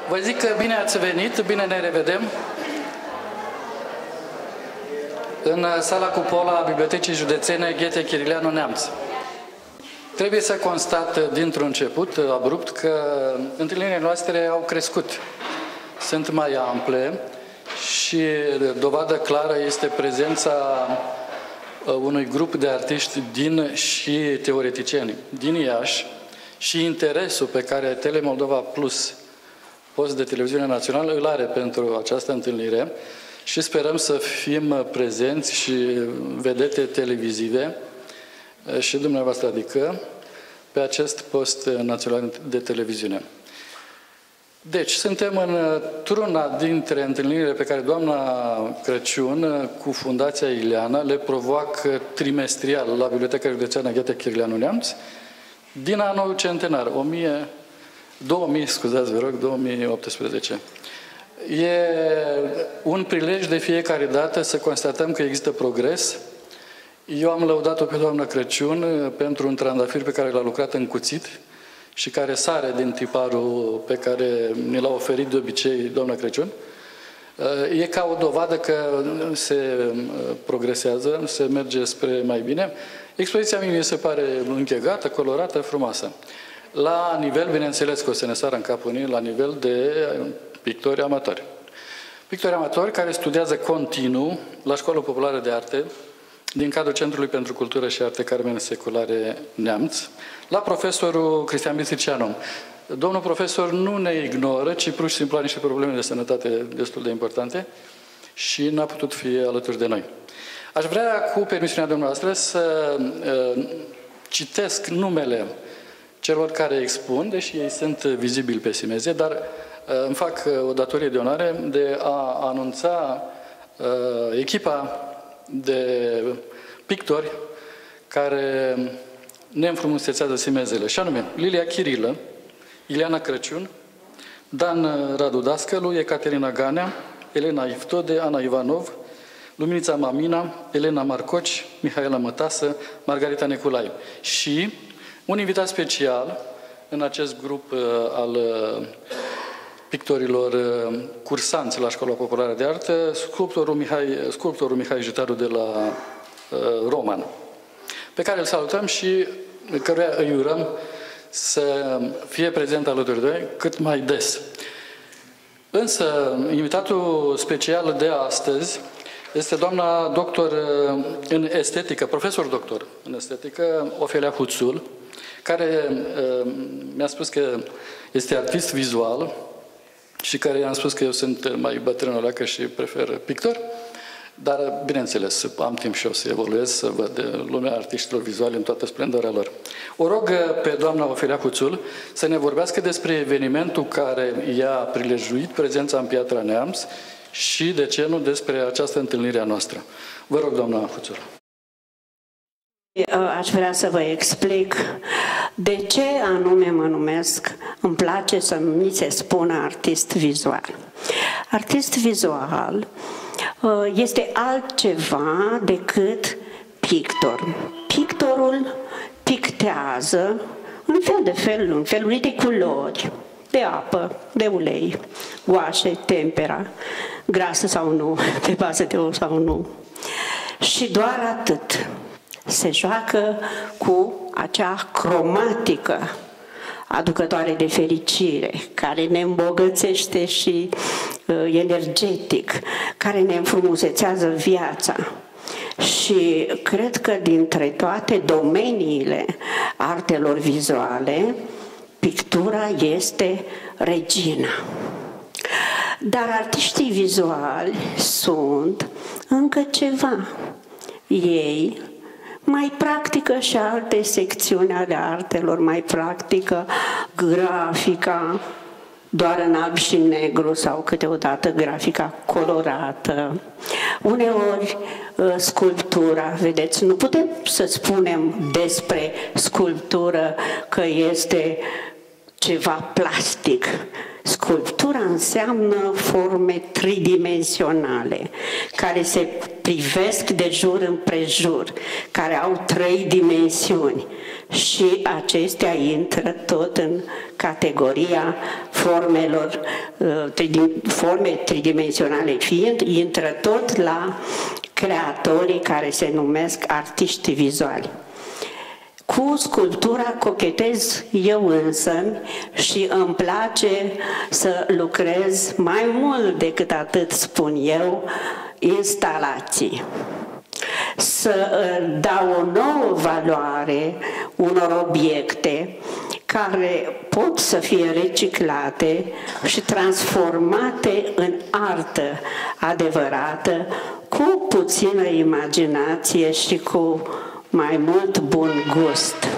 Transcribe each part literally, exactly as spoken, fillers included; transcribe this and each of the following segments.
Vă zic că bine ați venit, bine ne revedem în sala Cupola a Bibliotecii Județene Ghete Chirileanu Neamț. Trebuie să constat dintr-un început, abrupt, că întâlnirile noastre au crescut. Sunt mai ample și dovadă clară este prezența unui grup de artiști din și teoreticieni din Iași și interesul pe care Telemoldova Plus, post de televiziune națională, îl are pentru această întâlnire și sperăm să fim prezenți și vedete televizive și dumneavoastră, adică, pe acest post național de televiziune. Deci, suntem într-una dintre întâlnirile pe care doamna Crăciun cu Fundația Ileana le provoacă trimestrial la Biblioteca Județeană Ghete Chirileanu Neamț din anul centenar, o mie, două mii, scuzați, vă rog, două mii optsprezece. E un prilej de fiecare dată să constatăm că există progres. Eu am lăudat-o pe doamna Crăciun pentru un trandafir pe care l-a lucrat în cuțit și care sare din tiparul pe care ne l-a oferit de obicei doamna Crăciun. E ca o dovadă că se progresează, se merge spre mai bine. Expoziția mie mi se pare închegată, colorată, frumoasă. La nivel, bineînțeles că o să ne sară în cap unii, la nivel de pictori amatori. Pictori amatori care studiază continuu la Școala Populară de Arte din cadrul Centrului pentru Cultură și Arte Carmen Seculare Neamț, la profesorul Cristian Bistricianu. Domnul profesor nu ne ignoră, ci pur și simplu are niște probleme de sănătate destul de importante și n-a putut fi alături de noi. Aș vrea, cu permisiunea dumneavoastră, să uh, citesc numele celor care expun, deși ei sunt vizibili pe simeze, dar uh, îmi fac o datorie de onoare de a anunța uh, echipa de pictori care ne înfrumusețează simezele, și anume Lilia Chirilă, Ileana Crăciun, Dan Radu Dascălu, Ecaterina Ganea, Elena Iftode, Ana Ivanov, Luminița Mamina, Elena Marcoci, Mihaela Mătasă, Margarita Neculai. Și un invitat special în acest grup uh, al uh, pictorilor uh, cursanți la Școala Populară de Artă, sculptorul Mihai, sculptorul Mihai Jitaru de la uh, Roman, pe care îl salutăm și căruia îi urăm să fie prezent alături de noi cât mai des. Însă, invitatul special de astăzi este doamna doctor în estetică, profesor doctor în estetică, Ofelia Huțul, care uh, mi-a spus că este artist vizual și care i-am spus că eu sunt mai bătrânoleacă și prefer pictor, dar, bineînțeles, am timp și o să evoluez, să văd lumea artiștilor vizuali în toată splendoarea lor. O rog pe doamna Ofelia Huțul să ne vorbească despre evenimentul care i-a prilejuit prezența în Piatra Neamț și, de ce nu, despre această întâlnire a noastră. Vă rog, doamna Huțul. Aș vrea să vă explic de ce anume mă numesc, îmi place să mi se spună artist vizual. Artist vizual este altceva decât pictor. Pictorul pictează în fel de fel, în feluri de culori, de apă, de ulei, oașe, tempera, grasă sau nu, pe bază de ou sau nu. Și doar atât. Se joacă cu acea cromatică aducătoare de fericire, care ne îmbogățește și uh, energetic, care ne înfrumusețează viața. Și cred că dintre toate domeniile artelor vizuale, pictura este regina. Dar artiștii vizuali sunt încă ceva. Ei mai practică și alte secțiuni ale artelor, mai practică grafica, doar în alb și negru sau câteodată grafica colorată. Uneori sculptura, vedeți, nu putem să spunem despre sculptură că este ceva plastic. Sculptura înseamnă forme tridimensionale care se privesc de jur împrejur, care au trei dimensiuni și acestea intră tot în categoria formelor, forme tridimensionale fiind, intră tot la creatorii care se numesc artiști vizuali. Cu sculptura cochetez eu însămi și îmi place să lucrez mai mult decât atât, spun eu, instalații. Să dau o nouă valoare unor obiecte care pot să fie reciclate și transformate în artă adevărată, cu puțină imaginație și cu mai mult bun gust.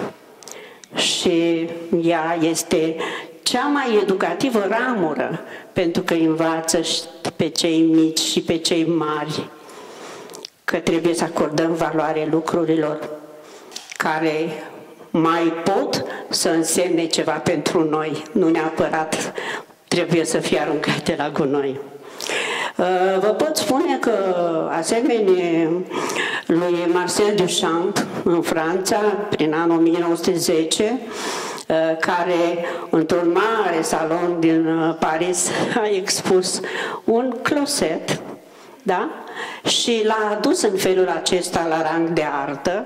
Și ea este cea mai educativă ramură, pentru că învață pe cei mici și pe cei mari că trebuie să acordăm valoare lucrurilor care mai pot să însemne ceva pentru noi, nu neapărat trebuie să fie aruncate la gunoi. Vă pot spune că, asemenea lui Marcel Duchamp, în Franța, prin anul o mie nouă sute zece, care, într-un mare salon din Paris, a expus un closet, da? Și l-a adus în felul acesta la rang de artă.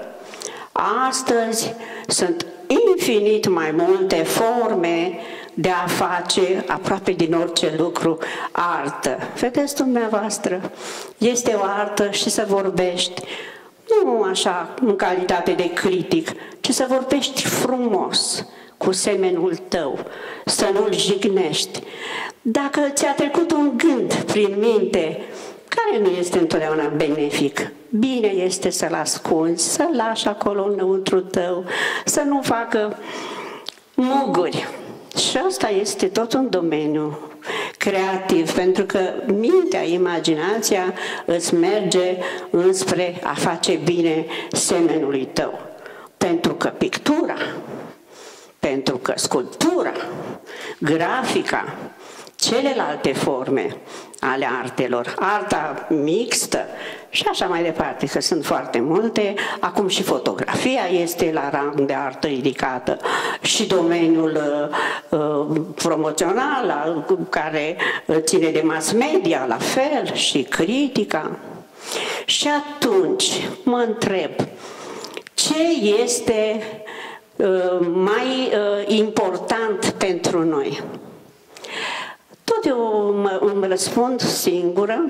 Astăzi sunt infinit mai multe forme de a face aproape din orice lucru artă. Vedeți dumneavoastră, este o artă și să vorbești, nu așa în calitate de critic, ci să vorbești frumos cu semenul tău, să nu-l jignești. Dacă ți-a trecut un gând prin minte, care nu este întotdeauna benefic, bine este să-l ascunzi, să-l lași acolo înăuntru tău, să nu facă muguri. Și asta este tot un domeniu creativ, pentru că mintea, imaginația îți merge înspre a face bine semenului tău. Pentru că pictura, pentru că sculptura, grafica, celelalte forme ale artelor, arta mixtă și așa mai departe, că sunt foarte multe. Acum și fotografia este la rang de artă ridicată și domeniul uh, promoțional, care ține de mass media, la fel, și critica. Și atunci mă întreb, ce este uh, mai uh, important pentru noi? Tot eu mă, îmi răspund singură,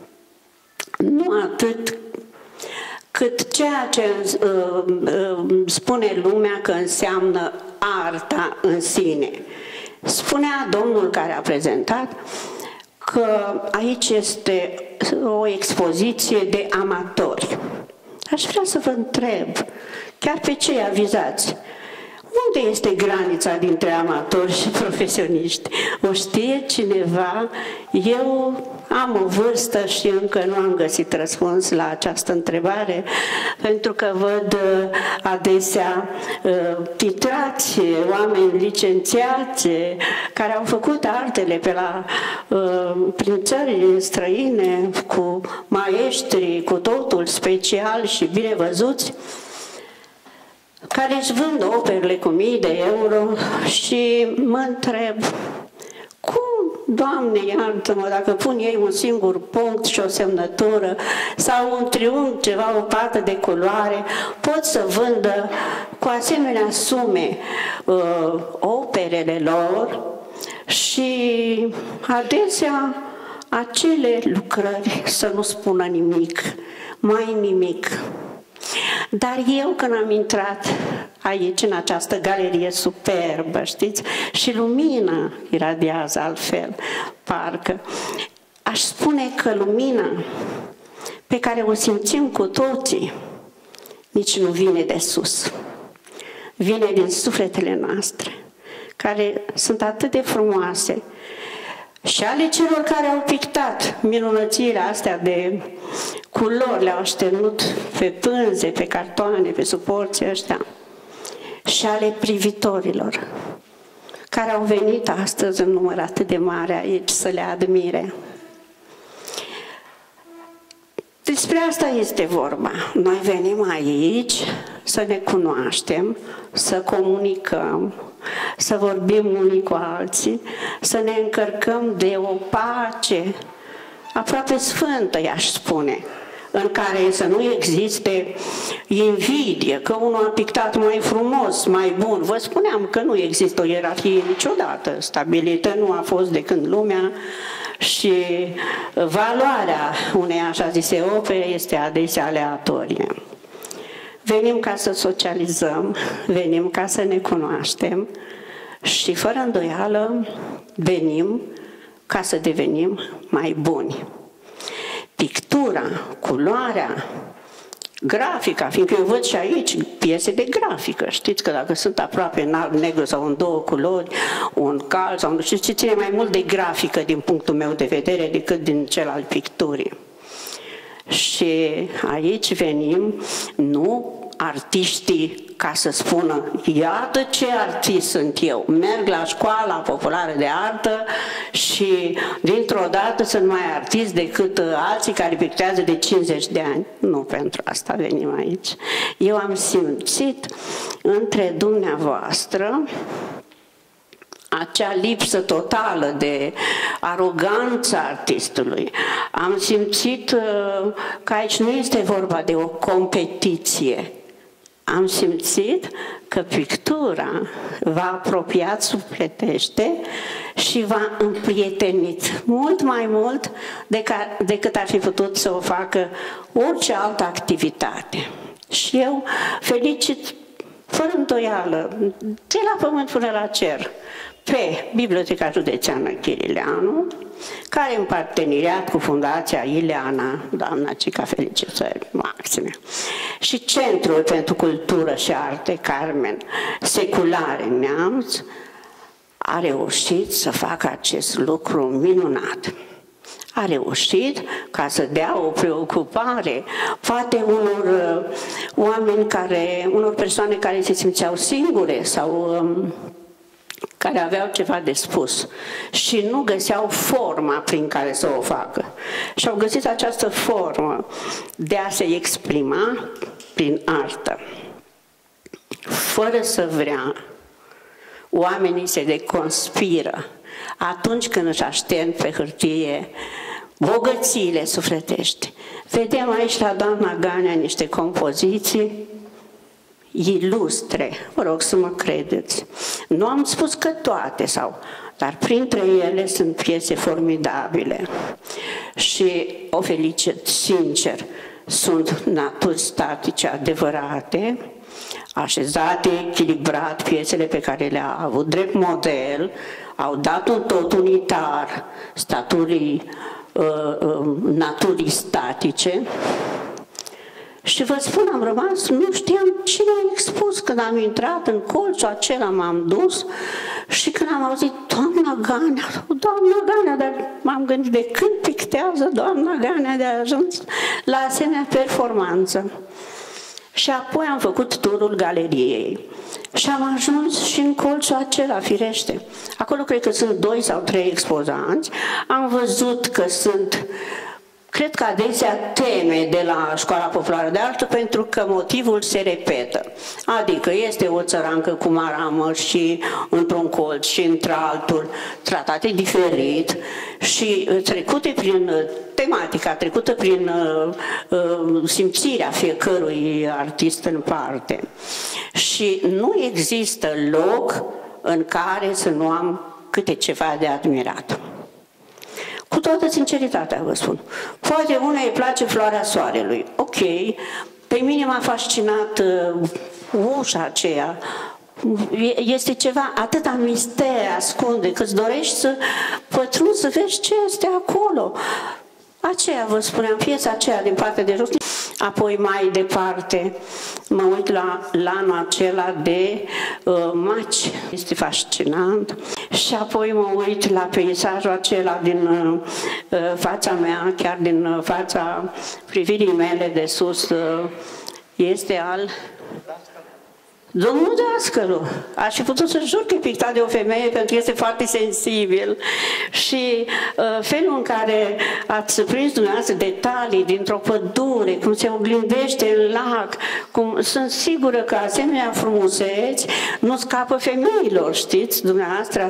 nu atât cât ceea ce uh, uh, spune lumea că înseamnă arta în sine. Spunea domnul care a prezentat că aici este o expoziție de amatori. Aș vrea să vă întreb, chiar pe cei avizați, unde este granița dintre amatori și profesioniști? O știe cineva? Eu am o vârstă și încă nu am găsit răspuns la această întrebare, pentru că văd adesea titrați, oameni licențiați, care au făcut artele pe la, prin țări străine, cu maestri, cu totul special și bine văzuți, care își vând operele cu mii de euro și mă întreb, cum, Doamne, iartă-mă, dacă pun ei un singur punct și o semnătură sau un triunghi, ceva, o pată de culoare, pot să vândă cu asemenea sume uh, operele lor și adesea acele lucrări să nu spună nimic, mai nimic. Dar eu când am intrat aici, în această galerie superbă, știți, și lumina iradiază altfel, parcă, aș spune că lumina pe care o simțim cu toții nici nu vine de sus, vine din sufletele noastre, care sunt atât de frumoase, și ale celor care au pictat minunățile astea de culori, le-au așternut pe pânze, pe cartoane, pe suporții ăștia, și ale privitorilor care au venit astăzi în număr atât de mare aici să le admire. Despre asta este vorba. Noi venim aici să ne cunoaștem, să comunicăm, să vorbim unii cu alții, să ne încărcăm de o pace aproape sfântă, i-aș spune, în care să nu existe invidie, că unul a pictat mai frumos, mai bun. Vă spuneam că nu există o ierarhie niciodată stabilită, nu a fost de când lumea, și valoarea unei așa zise opere este adesea aleatorie. Venim ca să socializăm, venim ca să ne cunoaștem și fără îndoială venim ca să devenim mai buni. Pictura, culoarea, grafica, fiindcă eu văd și aici piese de grafică. Știți că dacă sunt aproape în alb, negru sau în două culori, un cal sau nu știu ce, ține mai mult de grafică din punctul meu de vedere decât din cel al picturii. Și aici venim, nu artiștii ca să spună, iată ce artist sunt eu, merg la școala populară de artă și dintr-o dată sunt mai artist decât alții care pictează de cincizeci de ani. Nu pentru asta venim aici. Eu am simțit între dumneavoastră acea lipsă totală de aroganță artistului. Am simțit că aici nu este vorba de o competiție. Am simțit că pictura v-a apropiat sufletește și v-a împrietenit mult mai mult decât ar fi putut să o facă orice altă activitate. Și eu felicit fără îndoială, de la pământ până la cer, pe Biblioteca Județeană Chirileanu, care în parteneriat cu Fundația Ileana, doamna Cica, felicitări maxime, și Centrul pentru Cultură și Arte Carmen Seculare Neamț, a reușit să facă acest lucru minunat. A reușit ca să dea o preocupare, poate unor uh, oameni care, unor persoane care se simțeau singure sau um, care aveau ceva de spus și nu găseau forma prin care să o facă. Și au găsit această formă de a se exprima prin artă. Fără să vrea, oamenii se deconspiră atunci când își aștern pe hârtie bogățiile sufletești. Vedem aici la doamna Ganea niște compoziții ilustre, vă rog să mă credeți. Nu am spus că toate, sau, dar printre ele sunt piese formidabile. Și o felicit sincer, sunt naturi statice adevărate, așezate, echilibrat, piesele pe care le-a avut drept model, au dat un tot unitar staturii uh, uh, naturii statice. Și vă spun, am rămas, nu știam cine a expus. Când am intrat în colțul acela, m-am dus și când am auzit doamna Ganea, doamna Ganea, dar m-am gândit de când pictează doamna Ganea de a ajuns la asemenea performanță. Și apoi am făcut turul galeriei și am ajuns și în colțul acela, firește. Acolo cred că sunt doi sau trei expozanți. Am văzut că sunt, cred că adesea teme de la Școala Populară de Artă, pentru că motivul se repetă. Adică este o țărancă cu maramă și într-un colț și într-altul, tratate diferit și trecute prin tematica, trecută prin uh, uh, simțirea fiecărui artist în parte. Și nu există loc în care să nu am câte ceva de admirat. Cu toată sinceritatea vă spun. Poate una îi place Floarea Soarelui. Ok, pe mine m-a fascinat uh, ușa aceea. Este ceva, atâta mister ascunde, că îți dorești să pătrunzi, să vezi ce este acolo. Aceea, vă spuneam, piesa aceea din partea de jos. Apoi mai departe mă uit la lanul acela de uh, maci, este fascinant. Și apoi mă uit la peisajul acela din uh, fața mea, chiar din uh, fața privirii mele de sus, uh, este al Domnul Dascălu, aș fi putut să jur că e pictat de o femeie pentru că este foarte sensibil și uh, felul în care ați prins dumneavoastră detalii dintr-o pădure, cum se oglindește în lac, cum sunt sigură că asemenea frumuseți nu scapă femeilor, știți, dumneavoastră.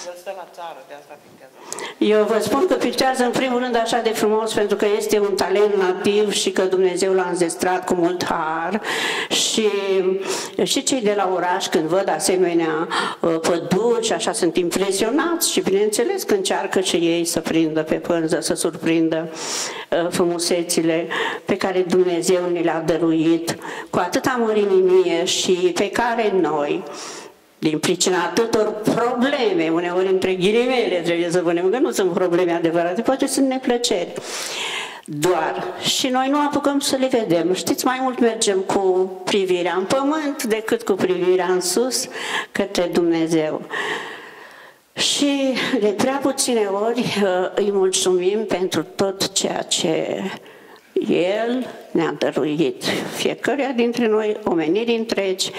Eu vă spun că pictează în primul rând așa de frumos pentru că este un talent nativ și că Dumnezeu l-a înzestrat cu mult har și, și cei de la oraș când văd asemenea păduri și așa sunt impresionați și bineînțeles că încearcă și ei să prindă pe pânză, să surprindă frumusețile pe care Dumnezeu ne le-a dăruit cu atâta mărinimie și pe care noi, din pricina atâtor probleme, uneori între ghilimele, trebuie să spunem că nu sunt probleme adevărate, poate sunt neplăceri. Doar. Și noi nu apucăm să le vedem. Știți, mai mult mergem cu privirea în pământ decât cu privirea în sus către Dumnezeu. Și de prea puține ori îi mulțumim pentru tot ceea ce El ne-a dăruit. Fiecăruia dintre noi, omeniri întregi.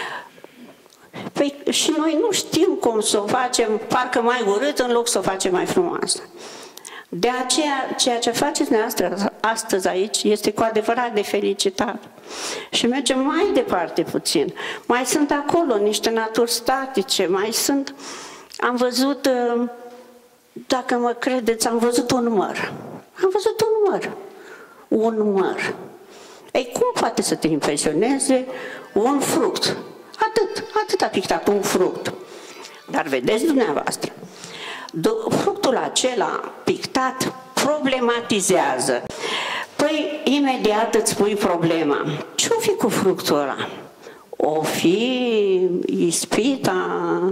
Păi, și noi nu știm cum să o facem, parcă mai urât în loc să o facem mai frumoasă. De aceea, ceea ce faceți dumneavoastră astăzi aici este cu adevărat de felicitat. Și mergem mai departe puțin. Mai sunt acolo niște naturi statice, mai sunt... Am văzut, dacă mă credeți, am văzut un măr. Am văzut un măr. Un măr. Ei, cum poate să te impresioneze un fruct? Atât, atât a pictat un fruct. Dar vedeți dumneavoastră, fructul acela pictat problematizează. Păi imediat îți pui problema. Ce-o fi cu fructul ăla? O fi ispita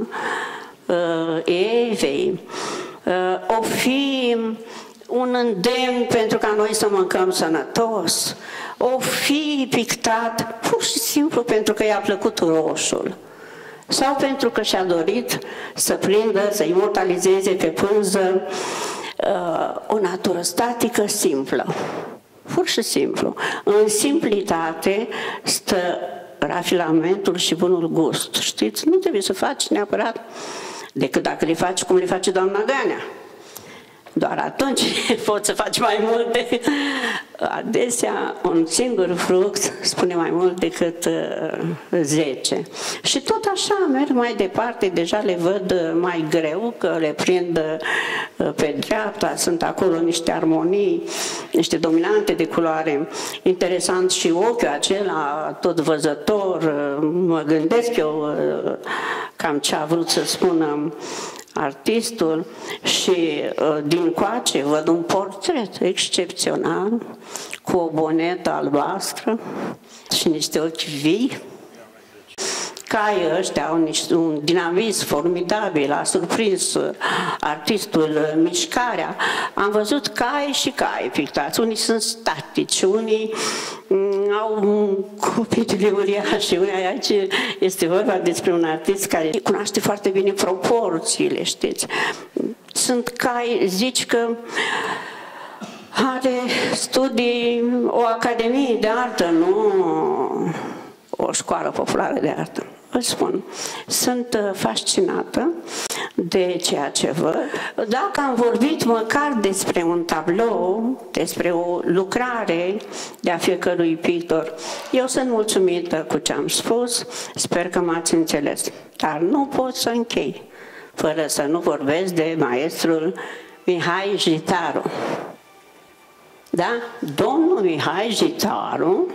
uh, Evei, uh, o fi un îndemn pentru ca noi să mâncăm sănătos, o fi pictat pur și simplu pentru că i-a plăcut roșul sau pentru că și-a dorit să prindă, să imortalizeze pe pânză uh, o natură statică simplă. Pur și simplu. În simplitate stă rafilamentul și bunul gust. Știți? Nu trebuie să faci neapărat decât dacă le faci cum le face doamna Ganea. Doar atunci poți să faci mai multe. Adesea un singur fruct spune mai mult decât uh, zece. Și tot așa merg mai departe, deja le văd mai greu, că le prind uh, pe dreapta, sunt acolo niște armonii, niște dominante de culoare. Interesant și ochiul acela, tot văzător, uh, mă gândesc eu uh, cam ce a vrut să spună artistul și uh, din coace văd un portret excepțional cu o bonetă albastră și niște ochi vii. Caii ăștia au niște, un dinamism formidabil, a surprins artistul mișcarea. Am văzut cai și cai pictați, unii sunt statici, unii mm, au copitele uriașe, unii aici este vorba despre un artist care cunoaște foarte bine proporțiile, știți. Sunt cai, zici că are studii, o academie de artă, nu o școală populară de artă. Vă spun, sunt fascinată de ceea ce văd. Dacă am vorbit măcar despre un tablou, despre o lucrare de-a fiecărui pictor, eu sunt mulțumită cu ce am spus, sper că m-ați înțeles. Dar nu pot să închei fără să nu vorbesc de maestrul Mihai Jitaru. Da? Domnul Mihai Jitaru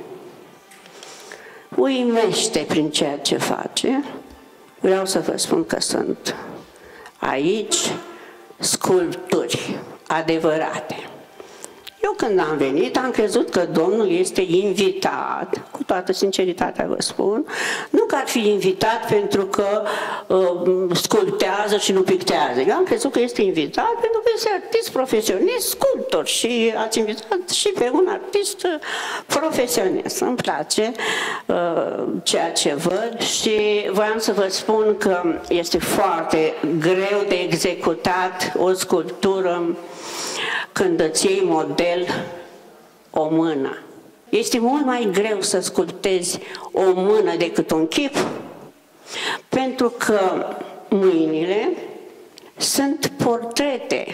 uimește prin ceea ce face. Vreau să vă spun că sunt aici sculpturi adevărate. Eu când am venit am crezut că Domnul este invitat, cu toată sinceritatea vă spun, nu că ar fi invitat pentru că uh, sculptează și nu pictează. Eu am crezut că este invitat pentru că este artist profesionist, sculptor și ați invitat și pe un artist profesionist. Îmi place uh, ceea ce văd și voiam să vă spun că este foarte greu de executat o sculptură când îți iei model o mână. este mult mai greu să sculptezi o mână decât un chip, pentru că mâinile sunt portrete.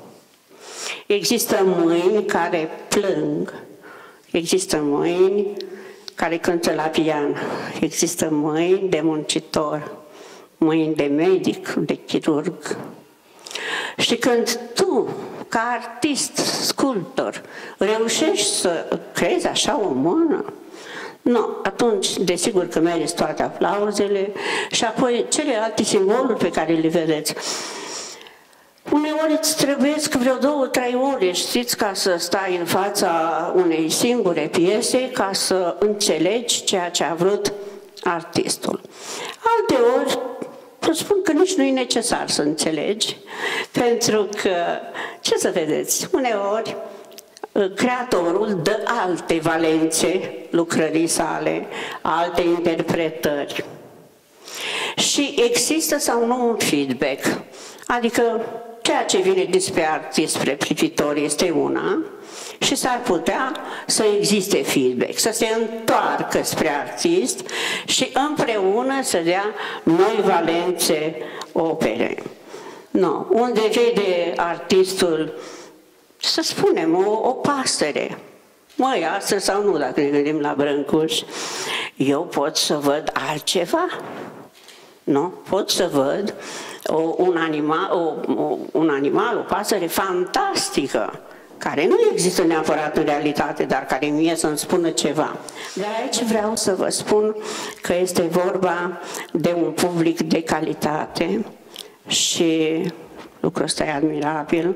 Există mâini care plâng, există mâini care cântă la pian, există mâini de muncitor, mâini de medic, de chirurg. Și când tu, ca artist, sculptor, reușești să creezi așa o mână, nu, atunci, desigur că meriți toate aplauzele și apoi celelalte simboluri pe care le vedeți. Uneori îți trebuiesc vreo două, trei ore, știți, ca să stai în fața unei singure piese, ca să înțelegi ceea ce a vrut artistul. Alteori, îți spun că nici nu e necesar să înțelegi, pentru că, ce să vedeți, uneori creatorul dă alte valențe lucrării sale, alte interpretări. Și există sau nu un feedback, adică ceea ce vine despre artist, spre privitor, este una și s-ar putea să existe feedback, să se întoarcă spre artist și împreună să dea noi valențe opere. No, unde vede artistul, să spunem, o, o pasăre, măi, astăzi sau nu, dacă ne gândim la Brâncuș, eu pot să văd altceva? Nu? Pot să văd o, un, animal, o, o, un animal, o pasăre fantastică, care nu există neapărat în realitate, dar care mie să-mi spună ceva. De aici vreau să vă spun că este vorba de un public de calitate și lucrul ăsta e admirabil.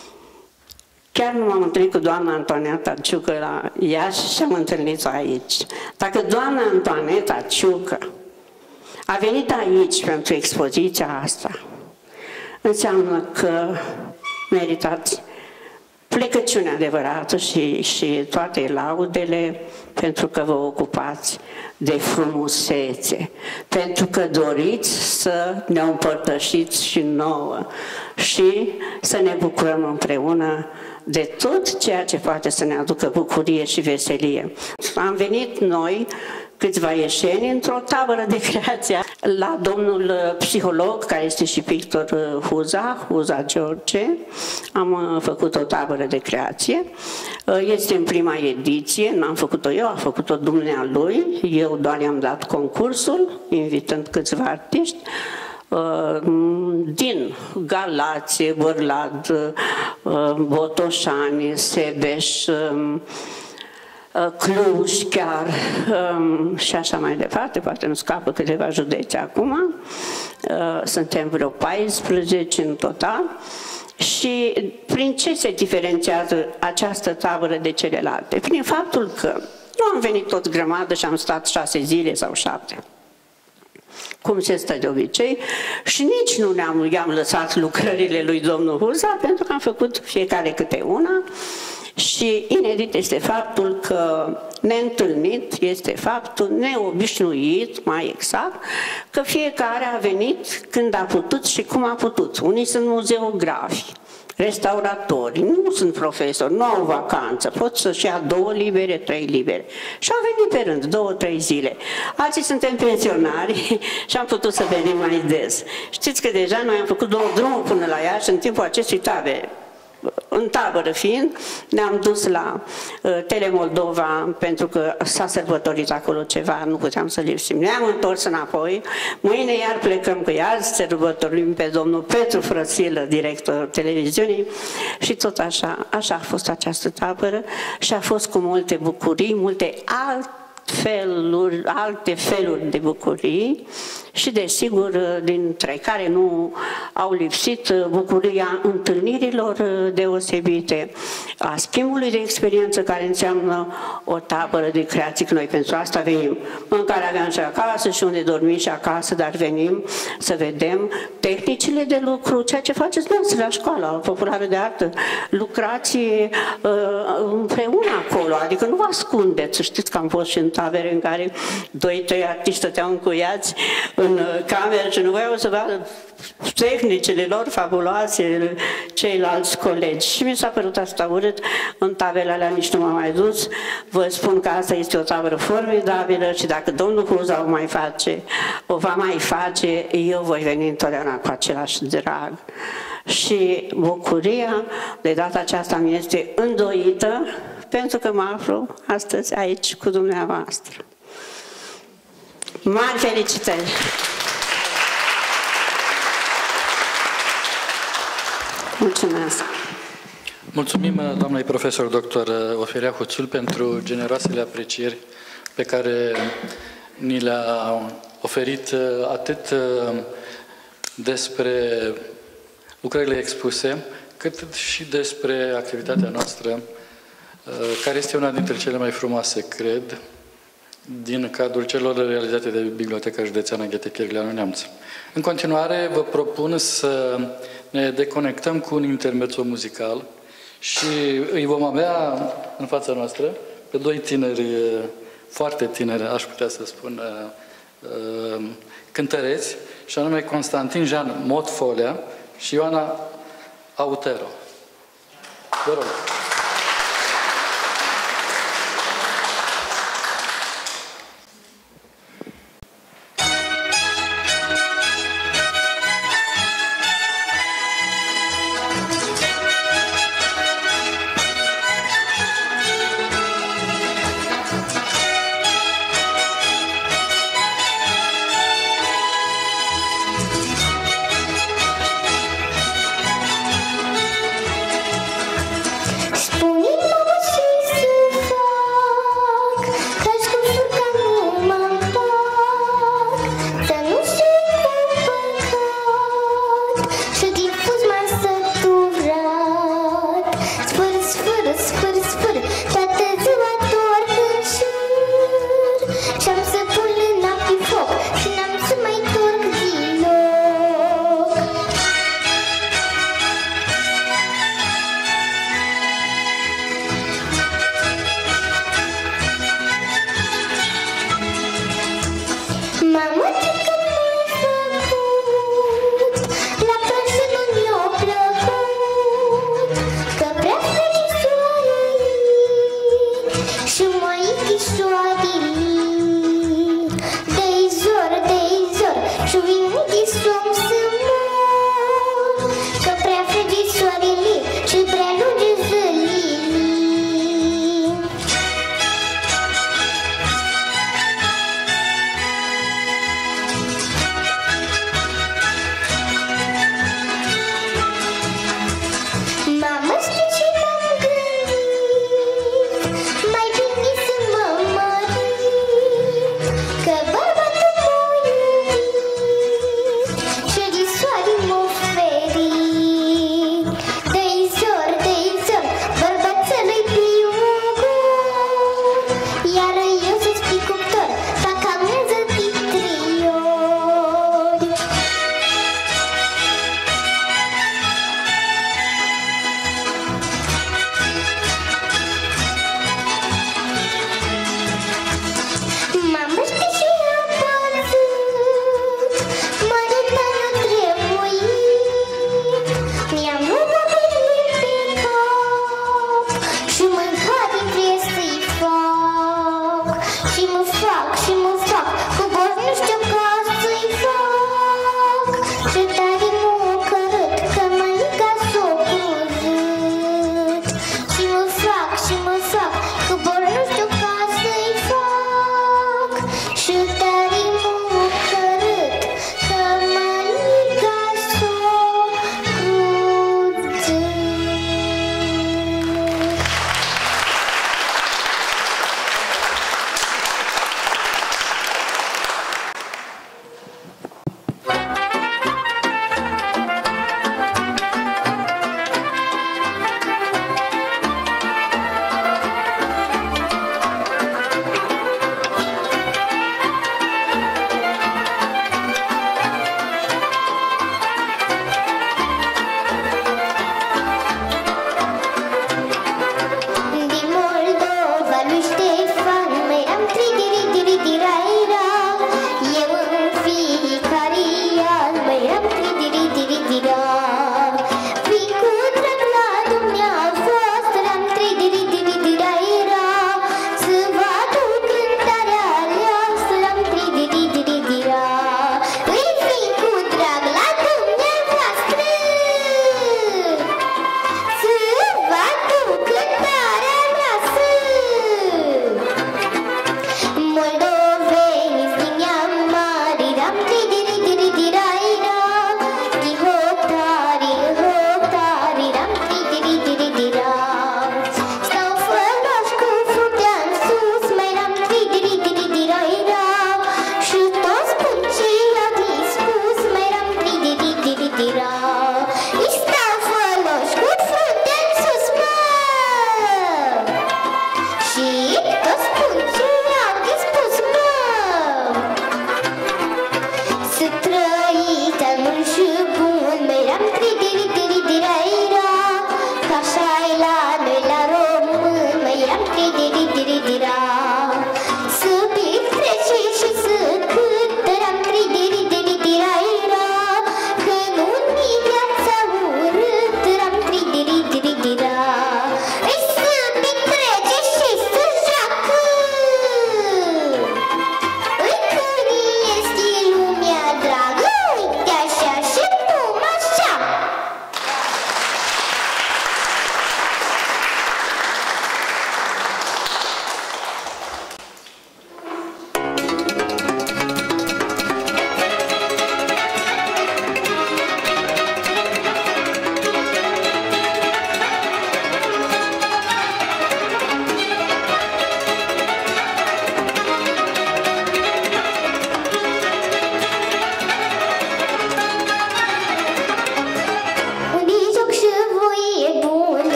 Chiar nu m-am întâlnit cu doamna Antoaneta Ciucă la Iași și am întâlnit-o aici. Dacă doamna Antoaneta Ciucă a venit aici pentru expoziția asta, înseamnă că meritați plecăciune adevărată și, și toate laudele, pentru că vă ocupați de frumusețe, pentru că doriți să ne împărtășiți și nouă și să ne bucurăm împreună de tot ceea ce poate să ne aducă bucurie și veselie. Am venit noi, câțiva ieșeni, într-o tabără de creație la domnul psiholog, care este și pictor, Huza, Huza George. Am făcut o tabără de creație. Este în prima ediție, n-am făcut-o eu, a făcut-o dumnealui. Eu doar i-am dat concursul, invitând câțiva artiști din Galație, Bârlad, Botoșani, Sebeș, Cluj chiar și așa mai departe, poate nu scapă câteva județe acum, suntem vreo paisprezece în total. Și prin ce se diferențiază această tabără de celelalte? Prin faptul că nu am venit tot grămadă și am stat șase zile sau șapte, cum se stă de obicei, și nici nu ne-am i-am lăsat lucrările lui domnul Huza, pentru că am făcut fiecare câte una. Și inedit este faptul că neîntâlnit este faptul, neobișnuit, mai exact, că fiecare a venit când a putut și cum a putut. Unii sunt muzeografi, restauratori, nu sunt profesori, nu au vacanță, pot să-și ia două libere, trei libere. Și au venit pe rând, două, trei zile. Alții suntem pensionari și am putut să venim mai des. Știți că deja noi am făcut două drumuri până la Iași în timpul acestui tabere. În tabără fiind, ne-am dus la uh, Telemoldova pentru că s-a sărbătorit acolo ceva, nu puteam să lipsim. Ne-am întors înapoi, mâine iar plecăm cu ea, sărbătorim pe domnul Petru Frăsilă, directorul televiziunii, și tot așa, așa a fost această tabără și a fost cu multe bucurii, multe alte feluri, alte feluri de bucurii și, desigur, dintre care nu au lipsit bucuria întâlnirilor deosebite, a schimbului de experiență, care înseamnă o tabără de creații, că noi pentru asta venim. Mâncare aveam și acasă și unde dormim și acasă, dar venim să vedem tehnicile de lucru, ceea ce faceți noastră la școala populară de artă. Lucrați uh, împreună acolo, adică nu vă ascundeți. Știți că am fost și în tabere în care doi, trei artiști stăteau încuiați în în cameră și nu voiau să vadă tehnicile lor fabuloase, ceilalți colegi. Și mi s-a părut asta urât, în tabele alea nici nu m-am mai dus. Vă spun că asta este o tabără formidabilă și dacă domnul Huza o mai face, o va mai face, eu voi veni întotdeauna cu același drag. Și bucuria de data aceasta mi este îndoită, pentru că mă aflu astăzi aici cu dumneavoastră. Mari felicitări! Mulțumesc! Mulțumim doamnei profesor doctor Ofelia Huțul pentru generoasele aprecieri pe care ni le-a oferit atât despre lucrările expuse, cât și despre activitatea noastră, care este una dintre cele mai frumoase, cred, din cadrul celor realizate de Biblioteca Județeană Ghete Chirleanu Neamț. În continuare, vă propun să ne deconectăm cu un intermezzo muzical și îi vom avea în fața noastră pe doi tineri, foarte tineri, aș putea să spun, cântăreți, și anume Constantin Jean Motfolea și Ioana Autero. Vă rog.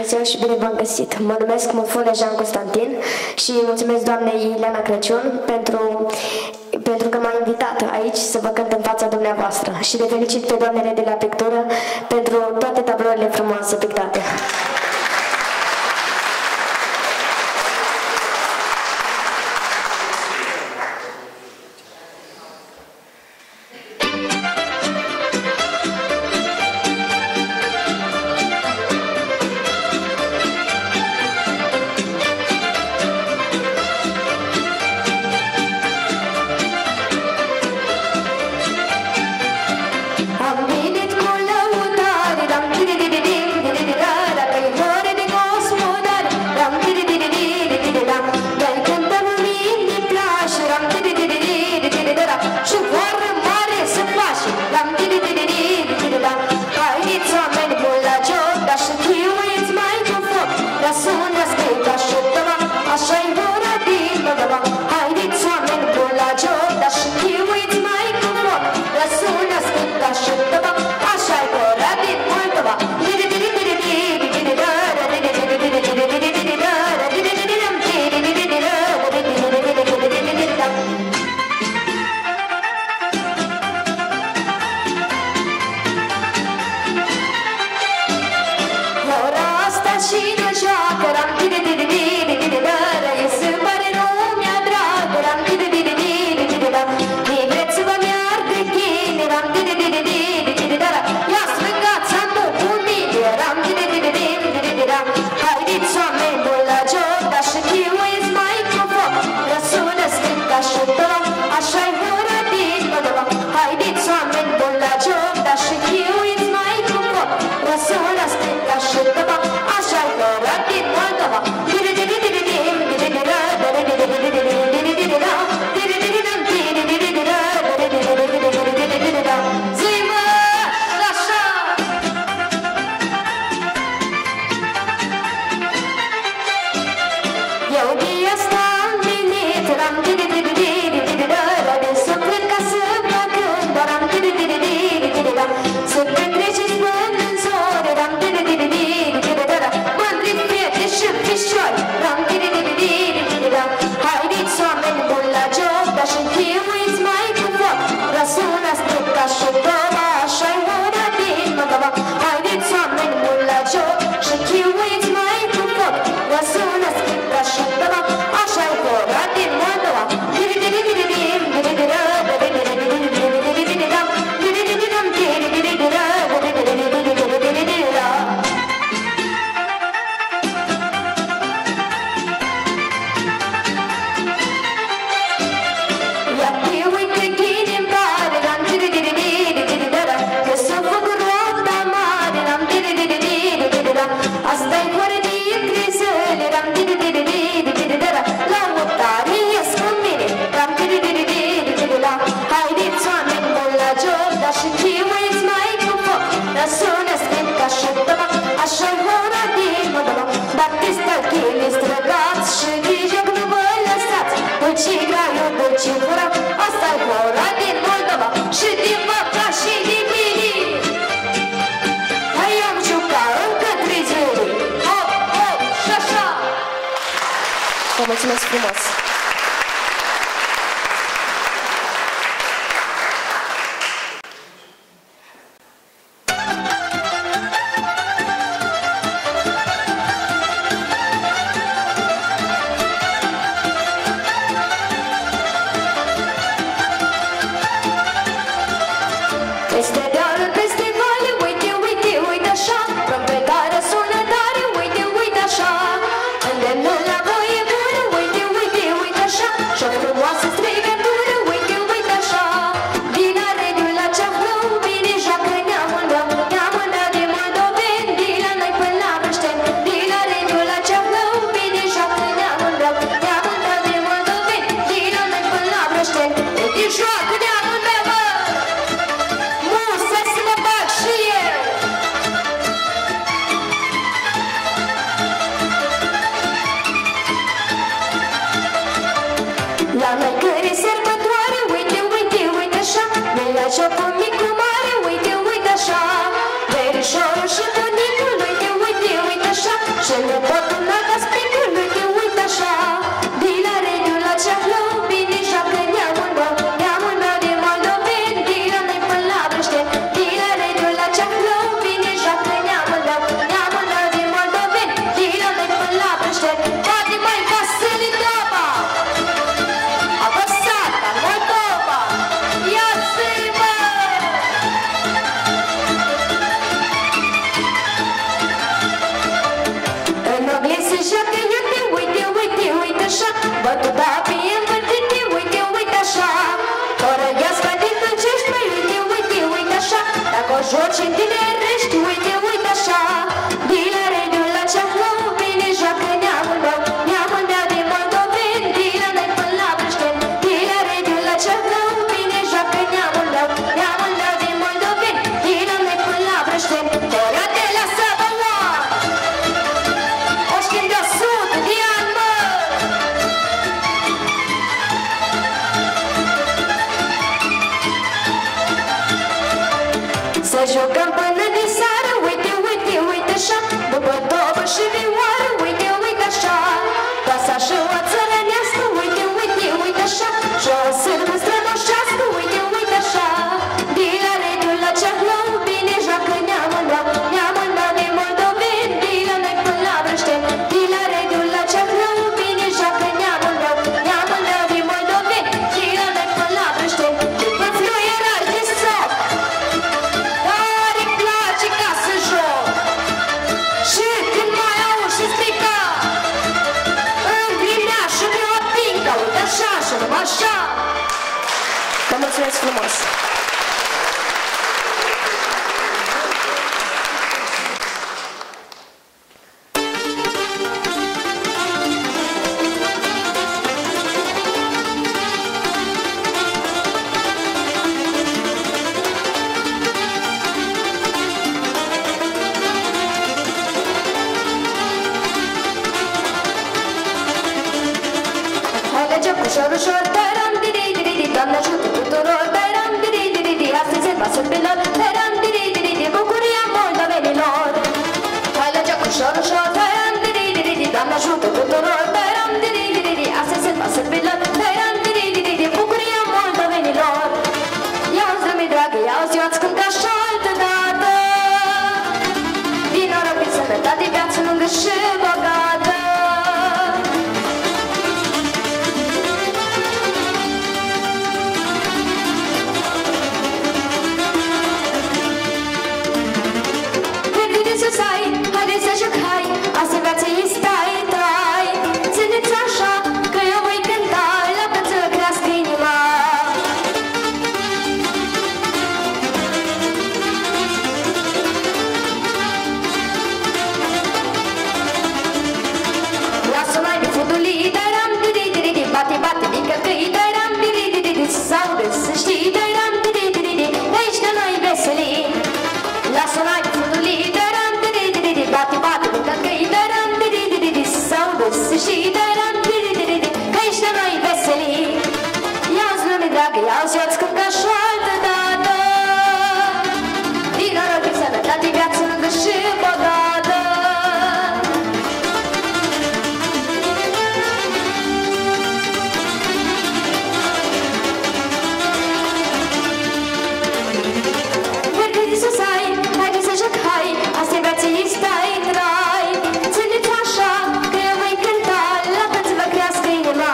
Dumnezeu și bine v-am găsit! Mă numesc Mufule Jean Constantin și mulțumesc doamnei Ileana Crăciun pentru, pentru că m-a invitat aici să vă cânt în fața dumneavoastră și le felicit pe doamnele de la pictură pentru toate tablourile frumoase pictate. Mulțumesc frumos! Uite, uite joci în tinerești, uite, uite așa. De la rediul la Ceahlău, bine joacă neamul meu, neamul meu din Moldoveni, de la noi până la Brășteni. De la rediul la Ceahlău, bine joacă neamul meu, neamul meu din Moldoveni, de la noi până la Brășteni. Ora de la Săbăua, o știm de o sută de ani, mă. Să jucăm până de seară, uite, uite, uite așa. După dobă și vioară, uite, uite așa. Casa și o țărănească, uite, uite, uite așa. Și o sârbă strămoșească, uite, uite așa. De la rediul la Ceahlău, bine joacă neamul meu, neamul meu din Moldoveni, de la noi până la Brășteni. De la rediul la Ceahlău, bine joacă neamul meu, neamul meu din Moldoveni, de la noi până la Brășteni. După fluierari de soc, dar îi place ca să joc. Și când mai auzi și strica, îmi grimea și mi o pincă, uite așa și numai așa. Vă mulțumesc frumos! Hai mergem ușor, ușor, tăram, diri, diri, diri, Doamne ajută tuturor, tăram, diri, diri, diri, astăzi în vasul pilor, tăram, diri, diri, diri, bucuria moldovenilor. Hai mergem ușor, ușor, tăram, diri, diri, diri, Doamne ajută tuturor, tăram, diri, diri, diri, astăzi în vasul pilor, tăram, diri, diri, diri, bucuria moldovenilor. Ia-ți, lumii dragă, ia-ți, eu-ți cânt așa altă dată. Din noroc, din sănătate, viață lungă și bogată. Haide să joc, hai, asta-i viață, e stai, trai. Țineți așa, că eu voi cânta, la cât să crească inima. Lasă mai de futulii, dai-ram, diri-diri-di, bate-bate, mică căi, dai-ram, diri-diri-di, s-aude, să știi, dai-ram, diri-diri-di, de aici de noi veselii. Lasă mai de futulii, dai-ram, bate, bate, mică căi, dai-ram, diri-diri-di, s-aude, să știi, dai-ram, diri-diri-di, că aici de noi veselii. Ia-ți, lume dragă, ia-ți, eu-ți cânt ca și o altă dată. Din noroc, din sănătate, viață lungă și bogată. Mergând sus, hai, haide să joc, hai, asta-i viață, e stai, trai. Țineți așa, că eu voi cânta, la cât să vă crească inima.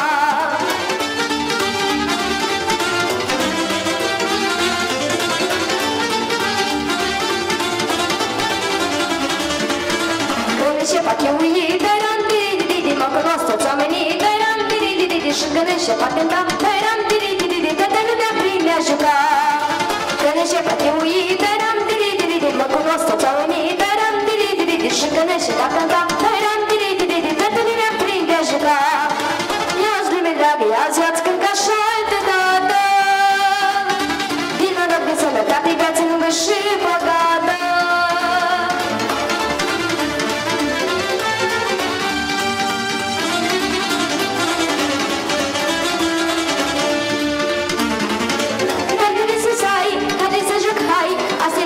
Când înșepat eu ui, dai-ram, diri-diri-di, mă cunosc toți oamenii, dai-ram, diri-diri-di, și când înșepat cânta, dai-ram, diri-diri-di, toată lumea prinde a juca. Când înșepat eu ui, dai-ram, diri-diri-di, mă cunosc toți oamenii, dai-ram, diri-diri-di, și când înșepat cânta, dai-ram, diri-diri-di, toată lumea prinde a juca. Ia-ți, lume dragă, ia-ți, eu-ți cânt ca și o altă dată. Din noroc, din sănătate, viață lungă și bogată. Haide să joc, hai, asta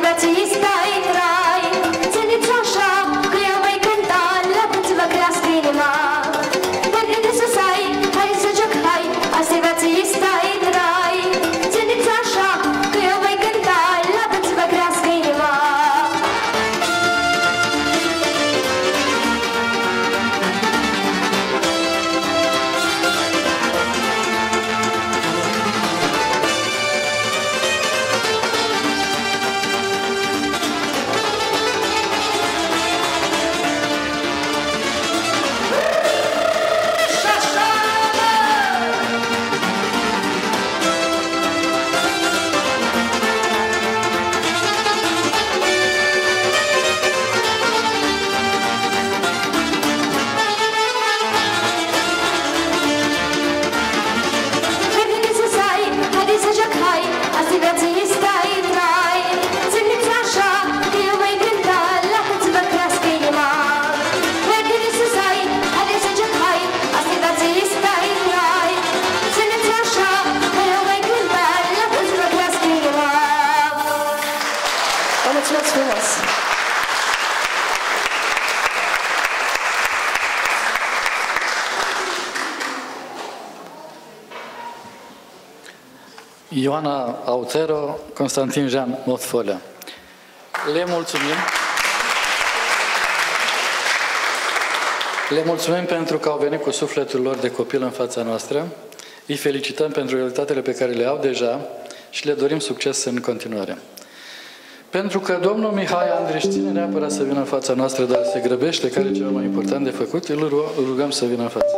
Mulțumesc frumos! Ioana Autero, Constantin Jean Motfolea. Le mulțumim. Le mulțumim pentru că au venit cu sufletul lor de copil în fața noastră. Îi felicităm pentru rezultatele pe care le au deja și le dorim succes în continuare. Pentru că domnul Mihai Andriș ține neapărat să vină în fața noastră, dar se grăbește, care e ceva mai important de făcut, îl rugăm să vină în față.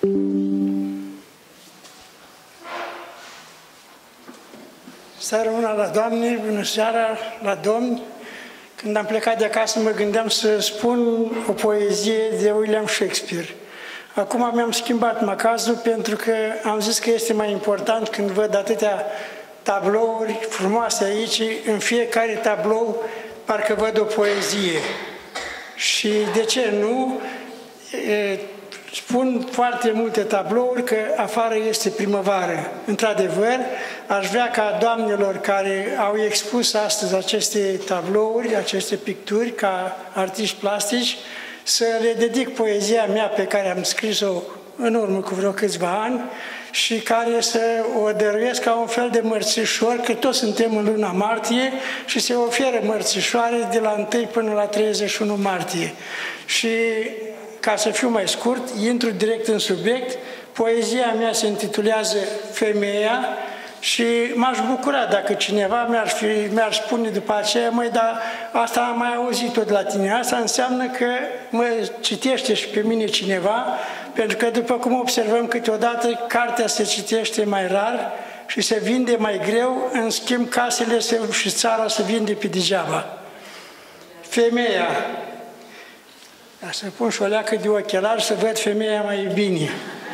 Seara una la Doamne, bună seara la Domni. Când am plecat de acasă mă gândeam să spun o poezie de William Shakespeare. Acum mi-am schimbat macazul pentru că am zis că este mai important când văd atâtea tablouri frumoase aici, în fiecare tablou parcă văd o poezie. Și de ce nu? E, spun foarte multe tablouri că afară este primăvară. Într-adevăr, aș vrea ca doamnelor care au expus astăzi aceste tablouri, aceste picturi, ca artiști plastici, să le dedic poezia mea pe care am scris-o în urmă cu vreo câțiva ani și care să o dăruiesc ca un fel de mărțișor, că toți suntem în luna martie și se oferă mărțișoare de la întâi până la treizeci și unu martie. Și ca să fiu mai scurt, intru direct în subiect. Poezia mea se intitulează Femeia și m-aș bucura dacă cineva mi-ar, fi, mi-ar spune după aceea, măi, dar asta am mai auzit-o de la tine. Asta înseamnă că mă citește și pe mine cineva, pentru că, după cum observăm câteodată, cartea se citește mai rar și se vinde mai greu, în schimb casele se, și țara se vinde pe degeaba. Femeia. Să pun și o leacă de ochelari să văd femeia mai bine.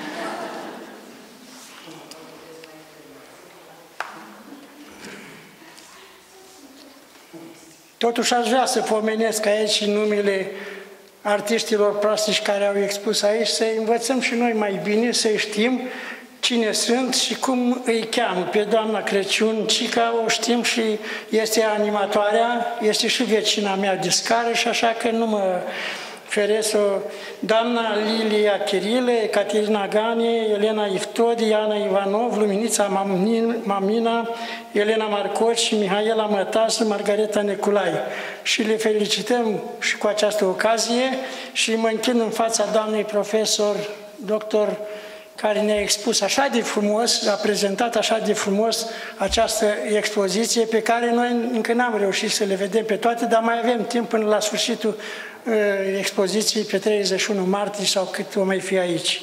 Totuși aș vrea să pomenesc aici numele artiștilor plastici care au expus aici, să învățăm și noi mai bine, să știm cine sunt și cum îi cheamă. Pe doamna Crăciun Cica o știm și este animatoarea, este și vecina mea de scară și așa că nu mă feresc. Doamna Lilia Chirile, Caterina Gane, Elena Iftodi, Iana Ivanov, Luminița Mamina, Elena Marcoci, Mihaela Mătasă, Margareta Neculai. Și le felicităm și cu această ocazie și mă închin în fața doamnei profesor, doctor, care ne-a expus așa de frumos, a prezentat așa de frumos această expoziție pe care noi încă n-am reușit să le vedem pe toate, dar mai avem timp până la sfârșitul uh, expoziției pe treizeci și unu martie sau cât o mai fi aici.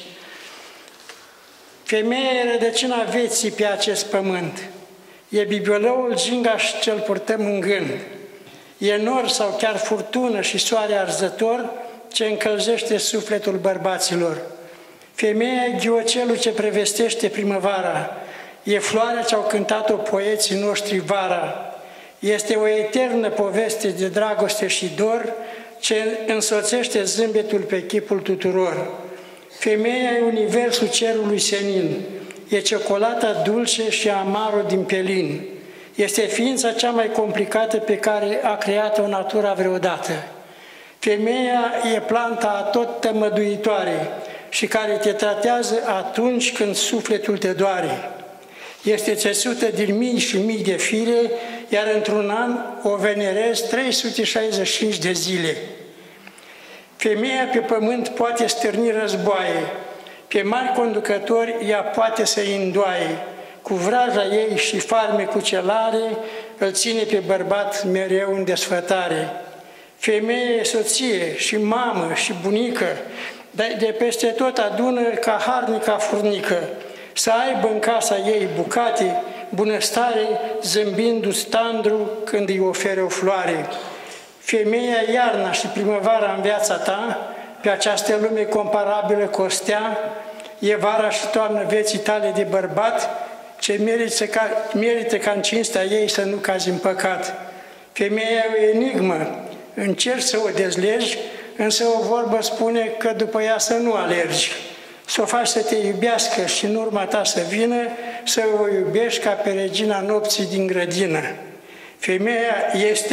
Femeia e rădăcina vieții pe acest pământ. E bibeloul gingaș ce-l purtăm în gând. E nor sau chiar furtună și soare arzător ce încălzește sufletul bărbaților. Femeia e ghiocelul ce prevestește primăvara, e floarea ce au cântat-o poeții noștri vara. Este o eternă poveste de dragoste și dor ce însoțește zâmbetul pe chipul tuturor. Femeia e universul cerului senin, e ciocolata dulce și amarul din pelin. Este ființa cea mai complicată pe care a creat-o natura vreodată. Femeia e planta atot tămăduitoare și care te tratează atunci când sufletul te doare. Este țesută din mii și mii de fire, iar într-un an o venerezi trei sute șaizeci și cinci de zile. Femeia pe pământ poate stârni războaie, pe mari conducători ea poate să-i îndoaie. Cu vraja ei și farmecul celare, îl ține pe bărbat mereu în desfătare. Femeia e soție și mamă și bunică, de peste tot adună ca harnica furnică, să aibă în casa ei bucate, bunăstare, zâmbindu-ți tandru când îi ofere o floare. Femeia iarna și primăvara în viața ta, pe această lume comparabilă cu o stea, e vara și toamnă vieții tale de bărbat, ce merită ca, merită ca în cinstea ei să nu cazi în păcat. Femeia e o enigmă, încerci să o dezlegi, însă o vorbă spune că după ea să nu alergi. Să o faci să te iubească și în urma ta să vină, să o iubești ca pe regina nopții din grădină. Femeia este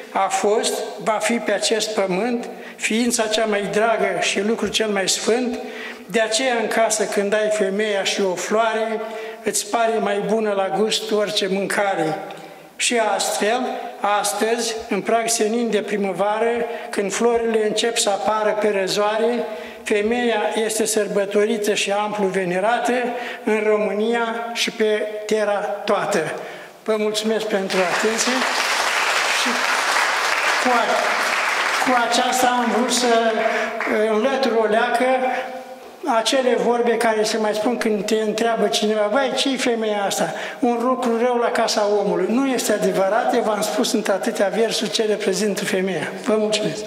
a fost, va fi pe acest pământ, ființa cea mai dragă și lucrul cel mai sfânt. De aceea în casă când ai femeia și o floare, îți pare mai bună la gust orice mâncare. Și astfel, astăzi, în prag senin de primăvară, când florile încep să apară pe răzoare, femeia este sărbătorită și amplu venerată în România și pe terra toată. Vă mulțumesc pentru atenție și cu, a, cu aceasta am vrut să înlătur o leacă acele vorbe care se mai spun când te întreabă cineva, vai, ce-i femeia asta? Un lucru rău la casa omului. Nu este adevărat, v-am spus în atâtea versuri ce reprezintă femeia. Vă mulțumesc!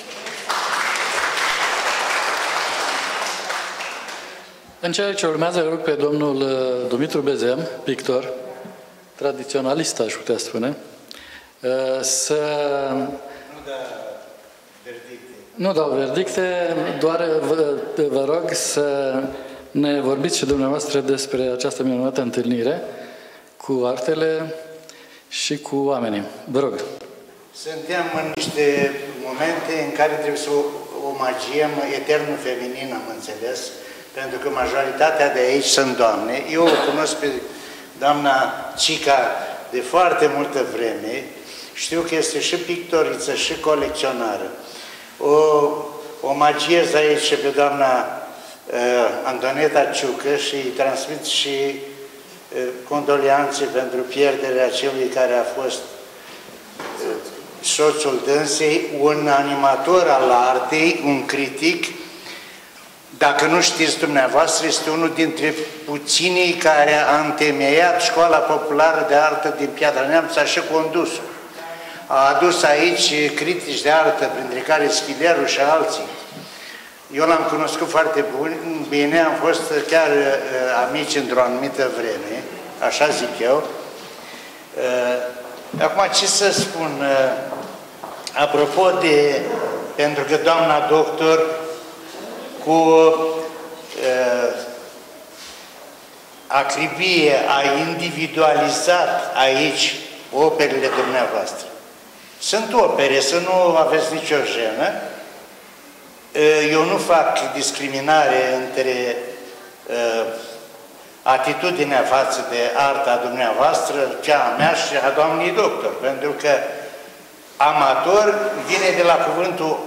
În cele ce urmează, rog pe domnul Dumitru Bezem, pictor, tradiționalist, aș putea spune, să... Nu dă verdicte. Nu dau verdicte, doar vă, vă rog să ne vorbiți și dumneavoastră despre această minunată întâlnire cu artele și cu oamenii. Vă rog. Suntem în niște momente în care trebuie să omagiem eternul feminin, am înțeles, pentru că majoritatea de aici sunt doamne. Eu o cunosc pe doamna Cica de foarte multă vreme, știu că este și pictoriță și colecționară. O omagiez aici și pe doamna uh, Antoneta Ciucă și îi transmit și uh, condolianțe pentru pierderea celui care a fost uh, soțul dânsei, un animator al artei, un critic. Dacă nu știți dumneavoastră, este unul dintre puținii care a întemeiat Școala Populară de Artă din Piatra Neamț, a și condus-o. A adus aici critici de artă, printre care Schileru și alții. Eu l-am cunoscut foarte bine, am fost chiar uh, amici într-o anumită vreme, așa zic eu. Uh, acum, ce să spun? Uh, apropo de... Pentru că doamna doctor cu uh, acribie a individualizat aici operele dumneavoastră. Sunt opere, să nu aveți nicio jenă. Eu nu fac discriminare între uh, atitudinea față de arta dumneavoastră, cea a mea și a doamnei doctor, pentru că amator vine de la cuvântul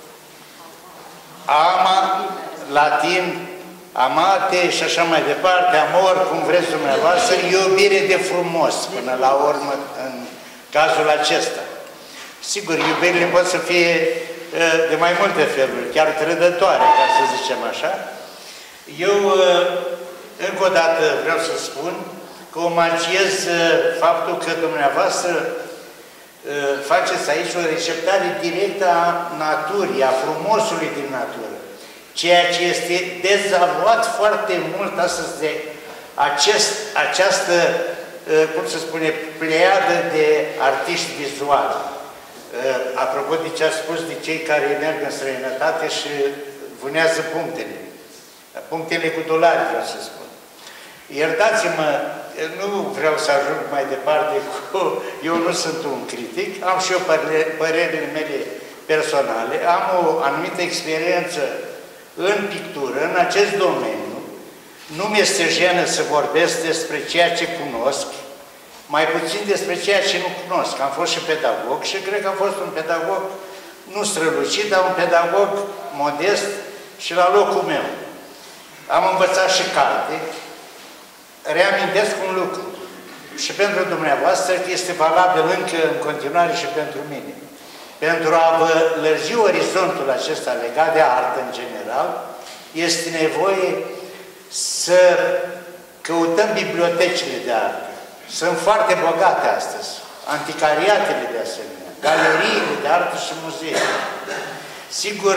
ama, latin, amate și așa mai departe, amor, cum vreți dumneavoastră, iubire de frumos, până la urmă, în cazul acesta. Sigur, iubirile pot să fie de mai multe feluri, chiar trădătoare, ca să zicem așa. Eu, încă o dată, vreau să spun că omagiez faptul că dumneavoastră faceți aici o receptare directă a naturii, a frumosului din natură. Ceea ce este dezavuat foarte mult astăzi de acest, această, cum se spune, pleiadă de artiști vizuali. Apropo de ce a spus de cei care merg în străinătate și vânează punctele. Punctele cu dolari, vreau să spun. Iertați-mă, nu vreau să ajung mai departe cu... Eu nu sunt un critic, am și eu părerile mele personale, am o anumită experiență în pictură, în acest domeniu. Nu mi-este jenă să vorbesc despre ceea ce cunosc, mai puțin despre ceea ce nu cunosc. Am fost și pedagog și cred că am fost un pedagog nu strălucit, dar un pedagog modest și la locul meu. Am învățat și carte. Reamintesc un lucru și pentru dumneavoastră că este valabil încă în continuare și pentru mine. Pentru a vă lărgi orizontul acesta legat de artă în general, este nevoie să căutăm bibliotecile de artă. Sunt foarte bogate astăzi, anticariatele de asemenea, galeriile de artă și muzee. Sigur,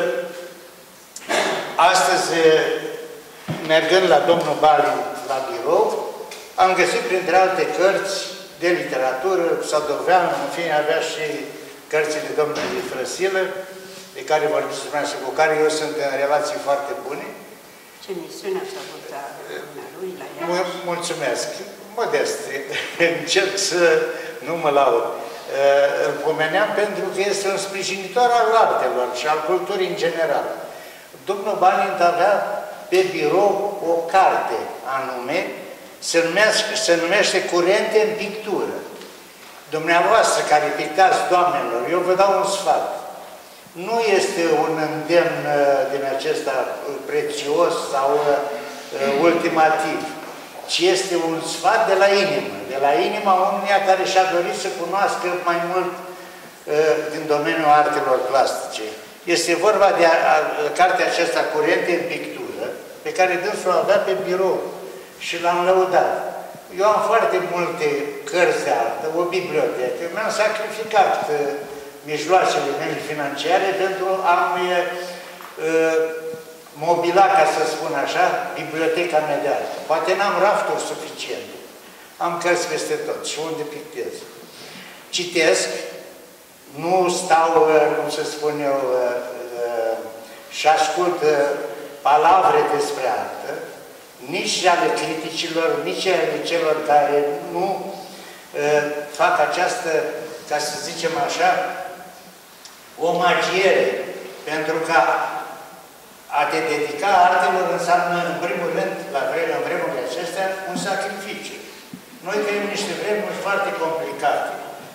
astăzi, mergând la domnul Bali la birou, am găsit printre alte cărți de literatură, Sadoveanu, în fine, avea și cărțile domnului Frăsilă, de care vorbiți dumneavoastră, cu care eu sunt în relații foarte bune. Ce misiune ați avut la lui, la ea? Mulțumesc. Modest. Încerc să nu mă laud. îl pomeneam pentru că este un sprijinitor al artelor și al culturii în general. Domnul Balint avea pe birou o carte anume, se, numească, se numește Curente în pictură. Dumneavoastră care pictați, doamnelor, eu vă dau un sfat. Nu este un îndemn din acesta prețios sau ultimativ, ci este un sfat de la inimă, de la inima unuia care și-a dorit să cunoască mai mult din domeniul artelor plastice. Este vorba de a, a, cartea aceasta, Curente în pictură, pe care dânsul o avea pe birou și l-am lăudat. Eu am foarte multe cărți de artă, o bibliotecă, mi-am sacrificat uh, mijloacele mele financiare pentru a-mi uh, mobila, ca să spun așa, biblioteca mea de artă. Poate n-am rafturi suficiente. Am cărți peste tot și unde pictez. Citesc, nu stau, cum să spun eu, și ascult palavre despre artă, nici ale criticilor, nici ale celor care nu fac această, ca să zicem așa, omagiere, pentru că a te dedica artelor înseamnă, în primul rând, la vreme, în vremurile acestea, un sacrificiu. Noi trăim niște vremuri foarte complicate.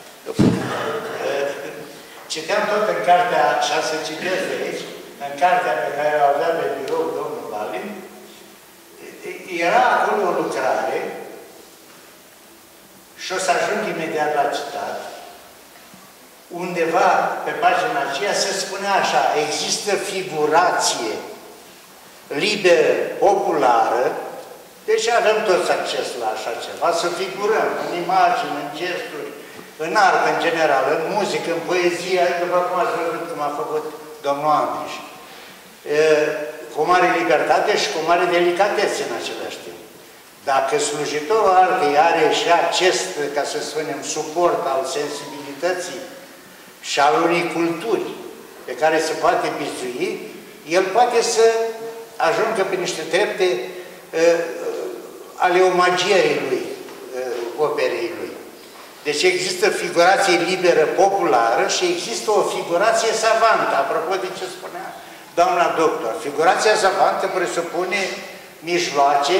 Citeam tot în cartea, și să citesc de aici, în cartea pe care o avea pe birou domnul Balint, era acolo o lucrare, și o să ajung imediat la citat, undeva pe pagina aceea se spunea așa: există figurație liberă, populară, deci avem toți acces la așa ceva, să figurăm în imagini, în gesturi, în artă în general, în muzică, în poezie, după cum ați văzut cum a făcut domnul Andriș. Cu mare libertate și cu mare delicatețe în același timp. Dacă slujitorul artei are și acest, ca să spunem, suport al sensibilității și al unei culturi pe care se poate bizui, el poate să ajungă pe niște trepte uh, ale omagierii lui, uh, operei lui. Deci există figurație liberă, populară și există o figurație savantă, apropo de ce spunea doamna doctor. Figurația savantă presupune mijloace,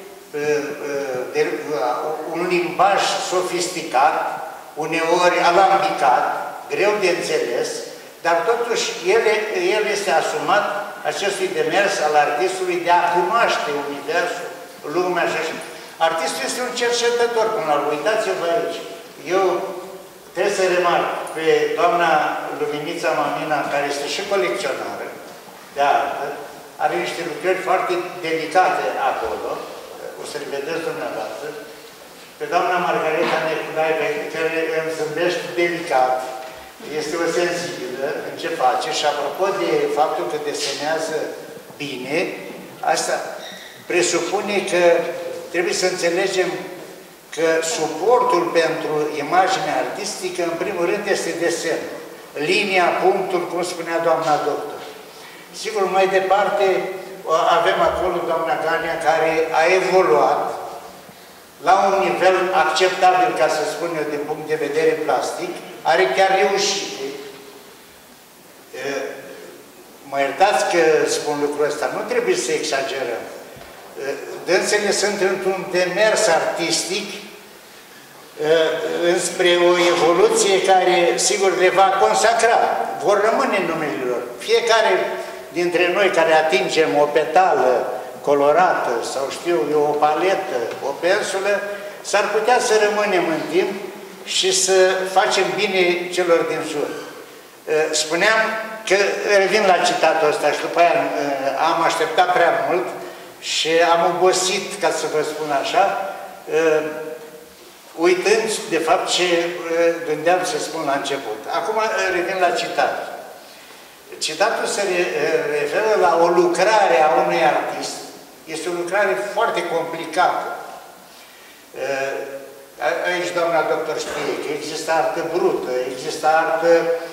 de un limbaj sofisticat, uneori alambicat, greu de înțeles, dar totuși el, el este asumat acestui demers al artistului de a cunoaște universul, lumea și așa. Artistul este un cercetător, până la urmă. Uitați-vă aici. Eu trebuie să remarc pe doamna Luminița Mamina, care este și colecționară de artă, are niște lucrări foarte delicate acolo, o să le vedeți dumneavoastră, pe doamna Margareta Neculae, care îmi zâmbește delicat, este o sensibilă în ce face și apropo de faptul că desenează bine, asta presupune că trebuie să înțelegem că suportul pentru imaginea artistică, în primul rând, este desenul. Linia, punctul, cum spunea doamna doctor. Sigur, mai departe, avem acolo doamna Gania, care a evoluat la un nivel acceptabil, ca să spun eu, din punct de vedere plastic, are chiar reușite. Mă iertați că spun lucrul ăsta, nu trebuie să exagerăm. Dânsele sunt într-un demers artistic înspre o evoluție care, sigur, le va consacra. Vor rămâne numele lor. Fiecare dintre noi care atingem o petală colorată sau știu eu, o paletă, o pensulă, s-ar putea să rămânem în timp și să facem bine celor din jur. Spuneam că, revin la citatul ăsta și după aia am așteptat prea mult și am obosit, ca să vă spun așa, uitând de fapt ce gândeam să spun la început. Acum revin la citat. Citatul se referă la o lucrare a unui artist. Este o lucrare foarte complicată. Aici doamna doctor știe că există artă brută, există artă...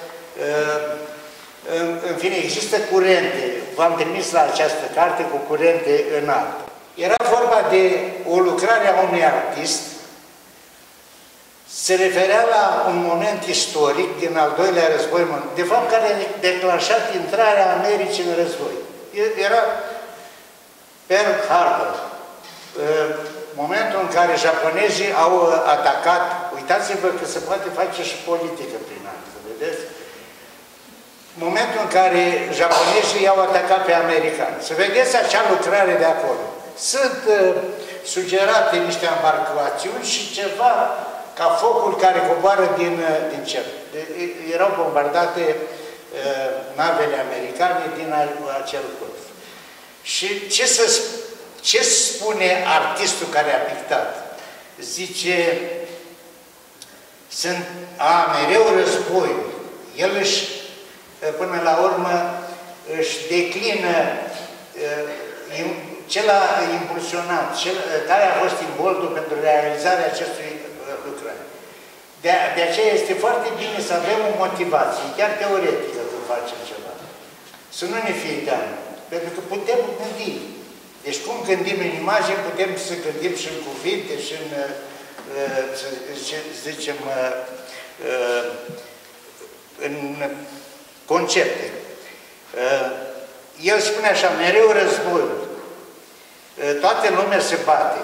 În fine, există curente. V-am trimis la această carte cu curente în artă. Era vorba de o lucrare a unui artist se referea la un moment istoric din al doilea război mondial, de fapt care a declanșat intrarea Americii în război. Era Pearl Harbor, momentul în care japonezii au atacat, uitați-vă că se poate face și politică prin asta, vedeți? Momentul în care japonezii i-au atacat pe americani. Să vedeți acea lucrare de acolo. Sunt uh, sugerate niște embarcațiuni și ceva ca focul care coboară din, uh, din cer. Erau bombardate uh, navele americane din acel golf. Și ce, să, ce spune artistul care a pictat? Zice, sunt, a, mereu războiul. El își, până la urmă, își declină uh, cel a impulsionat, cel, care a fost imboldul pentru realizarea acestui uh, lucrare. De, de aceea este foarte bine să avem o motivație, chiar teoretică, când facem ceva. Să nu ne fie teamă, pentru că putem gândi. Deci cum gândim în imagini, putem să gândim și în cuvinte, și în, uh, să zicem, uh, uh, în concepte. Uh, el spune așa, mereu războiul. Toată lumea se bate.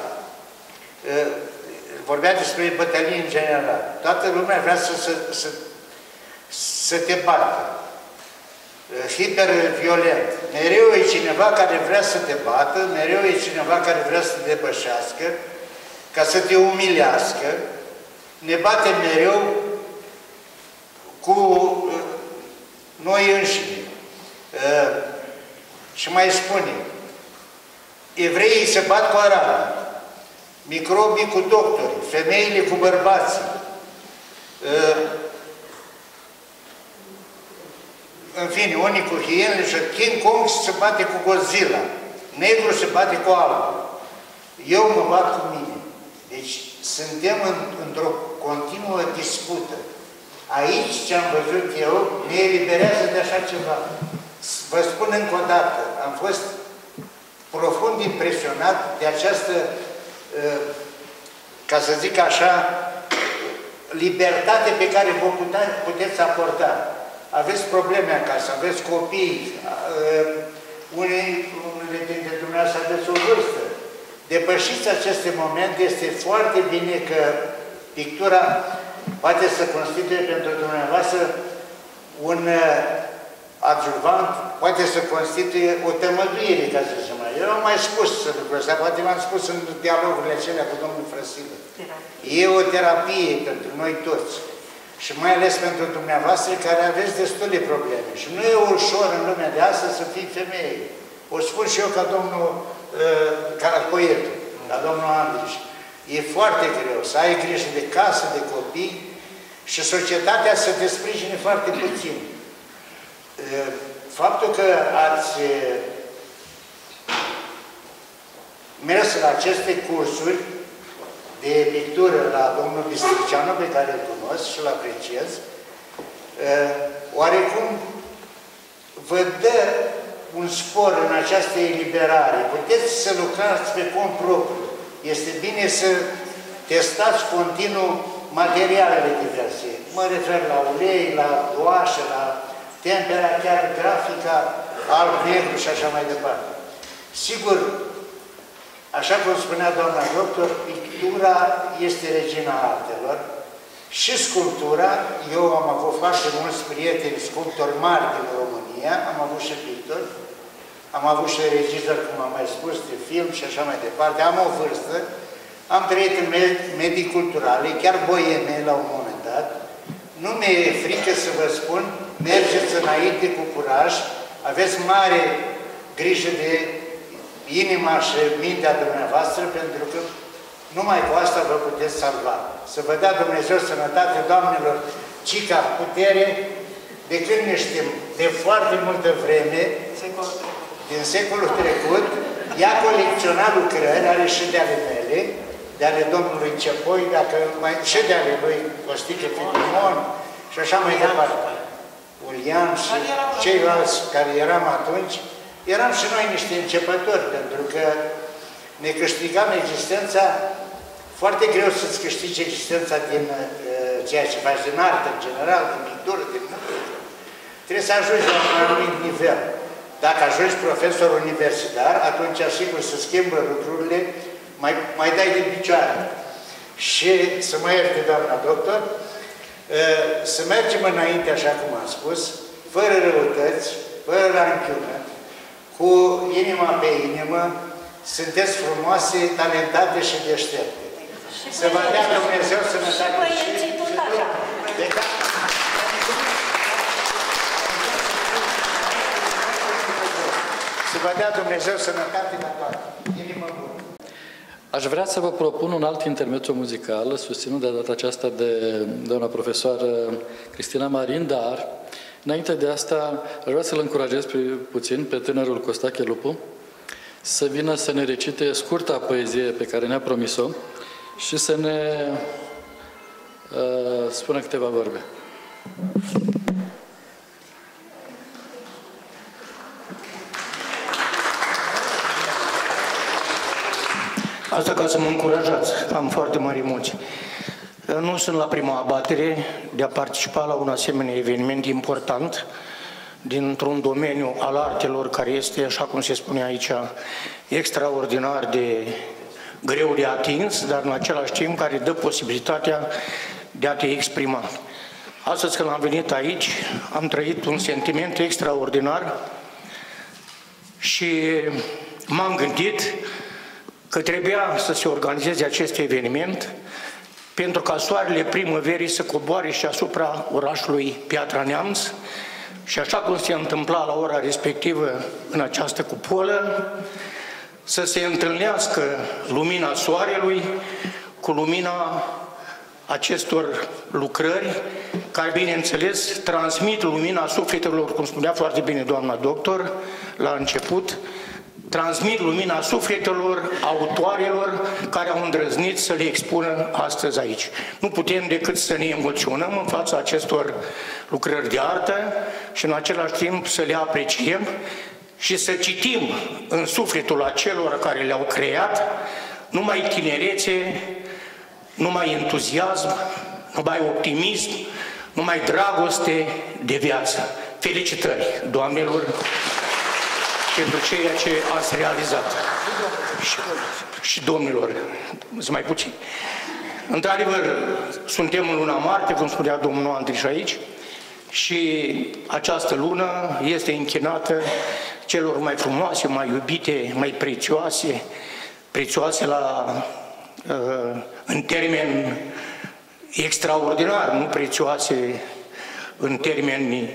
Vorbea despre bătălii în general. Toată lumea vrea să, să, să, să te bată. Hiperviolent. Mereu e cineva care vrea să te bată, mereu e cineva care vrea să te depășească, ca să te umilească. Ne bate mereu cu noi înșine. Și mai spune, evreii se bat cu arabii, microbii cu doctorii, femeile cu bărbații, în fine, unii cu hienele și King Kong se bate cu Godzilla, negru se bate cu albul, eu mă bat cu mine. Deci suntem în, într-o continuă dispută. Aici ce am văzut eu ne eliberează de așa ceva. Vă spun încă o dată, am fost profund impresionat de această, ca să zic așa, libertate pe care vă puteți aporta. Aveți probleme acasă, aveți copii, unii, unele dintre dumneavoastră aveți o vârstă. Depășiți aceste momente, este foarte bine că pictura poate să constituie pentru dumneavoastră un adjuvant, poate să constituie o tămăduire, ca să zicem. Eu am mai spus lucrul ăsta, poate l-am spus în dialogurile acelea cu domnul Frăsilă. E o terapie pentru noi toți. Și mai ales pentru dumneavoastră care aveți destule probleme. Și nu e ușor în lumea de astăzi să fii femeie. O spun și eu ca domnul, uh, ca poetul, ca domnul Andriș. E foarte greu să ai grijă de casă, de copii și societatea să te sprijine foarte puțin. Faptul că ați mers la aceste cursuri de pictură la domnul Bistricianu, pe care îl cunosc și îl apreciez, oarecum vă dă un spor în această eliberare. Puteți să lucrați pe cont propriu. Este bine să testați continuu materialele diverse. Mă refer la ulei, la doașă, la tempera, chiar grafica, alb, negru și așa mai departe. Sigur, așa cum spunea doamna doctor, pictura este regina artelor și sculptura. Eu am avut foarte mulți prieteni sculptori mari din România, am avut și pictori, am avut și regizor, cum am mai spus, de film și așa mai departe. Am o vârstă, am trăit în medii culturale, chiar boeme la un moment dat. Nu mi-e frică să vă spun, mergeți înainte cu curaj, aveți mare grijă de inima și mintea dumneavoastră, pentru că numai cu asta vă puteți salva. Să vă dea Dumnezeu sănătate, doamnelor, cica, putere, de când ne știm, de foarte multă vreme, din secolul trecut, ea colecționa lucrări, are și de ale mele, de ale domnului Cepoi, dacă mai, și de ale lui Costică Filimon și așa mai departe. Ulian și ceilalți care eram atunci, eram și noi niște începători, pentru că ne câștigam existența foarte greu să-ți câștigi existența din uh, ceea ce faci, din artă în general, din pictură, din muzică. Trebuie să ajungi la un anumit nivel. Dacă ajungi profesor universitar, atunci asigur să schimbă lucrurile, mai, mai dai de picioare. Și să mă ierte, doamna doctor, să mergem înainte, așa cum am spus, fără răutăți, fără ranchiună, cu inima pe inimă, sunteți frumoase, talentate și deștepte. Să vă dea Dumnezeu sănătate și... Să vă dea Dumnezeu sănătate la toate. Inimă bună. Aș vrea să vă propun un alt intermezzo muzical, susținut de data aceasta de doamna profesoară Cristina Marin, dar înainte de asta aș vrea să-l încurajez pe, puțin pe tânărul Costache Lupu să vină să ne recite scurta poezie pe care ne-a promis-o și să ne uh, spună câteva vorbe. Asta ca să mă încurajați, am foarte mari emoții. Nu sunt la prima abatere de a participa la un asemenea eveniment important dintr-un domeniu al artelor care este, așa cum se spune aici, extraordinar de greu de atins, dar în același timp care dă posibilitatea de a te exprima. Astăzi când am venit aici, am trăit un sentiment extraordinar și m-am gândit că trebuia să se organizeze acest eveniment pentru ca soarele primăverii să coboare și asupra orașului Piatra Neamț și așa cum se întâmpla la ora respectivă în această cupolă, să se întâlnească lumina soarelui cu lumina acestor lucrări, care, bineînțeles, transmit lumina sufletelor, cum spunea foarte bine doamna doctor la început, transmit lumina sufletelor autoarelor care au îndrăznit să le expună astăzi aici. Nu putem decât să ne emoționăm în fața acestor lucrări de artă și în același timp să le apreciem și să citim în sufletul acelor care le-au creat numai tinerețe, numai entuziasm, numai optimism, numai dragoste de viață. Felicitări, doamnelor, pentru ceea ce ați realizat. Și, și domnilor, sunt mai puțini. Într-adevăr, suntem în luna martie, cum spunea domnul Andriș aici, și această lună este închinată celor mai frumoase, mai iubite, mai prețioase, prețioase la, în termeni extraordinar, nu prețioase în termeni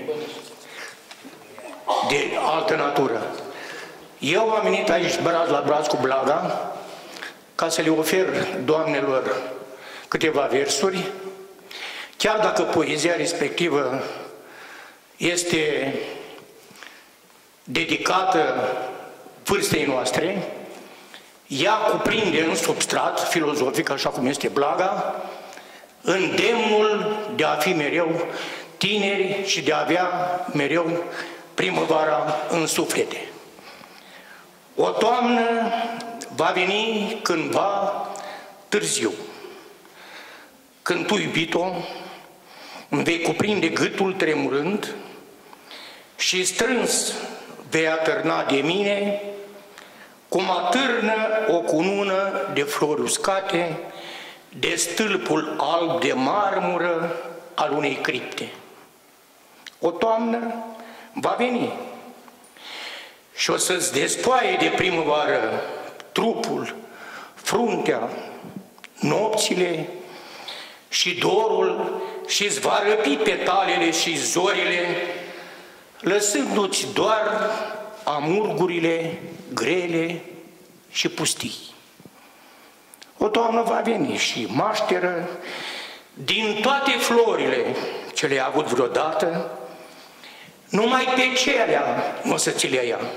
de altă natură. Eu am venit aici braț la braț cu Blaga ca să le ofer doamnelor câteva versuri, chiar dacă poezia respectivă este dedicată vârstei noastre, ea cuprinde în substrat filozofic, așa cum este Blaga, îndemnul de a fi mereu tineri și de a avea mereu primăvara în suflete. O toamnă va veni cândva târziu, când tu, iubito, îmi vei cuprinde gâtul tremurând și strâns vei atârna de mine cum atârnă o cunună de flori uscate de stâlpul alb de marmură al unei cripte. O toamnă va veni și o să-ți despoaie de primăvară trupul, fruntea, nopțile și dorul și îți va răpi petalele și zorile, lăsându-ți doar amurgurile grele și pustii. O toamnă va veni și mașteră din toate florile ce le-ai avut vreodată, numai pe celea nu o să ți le ia,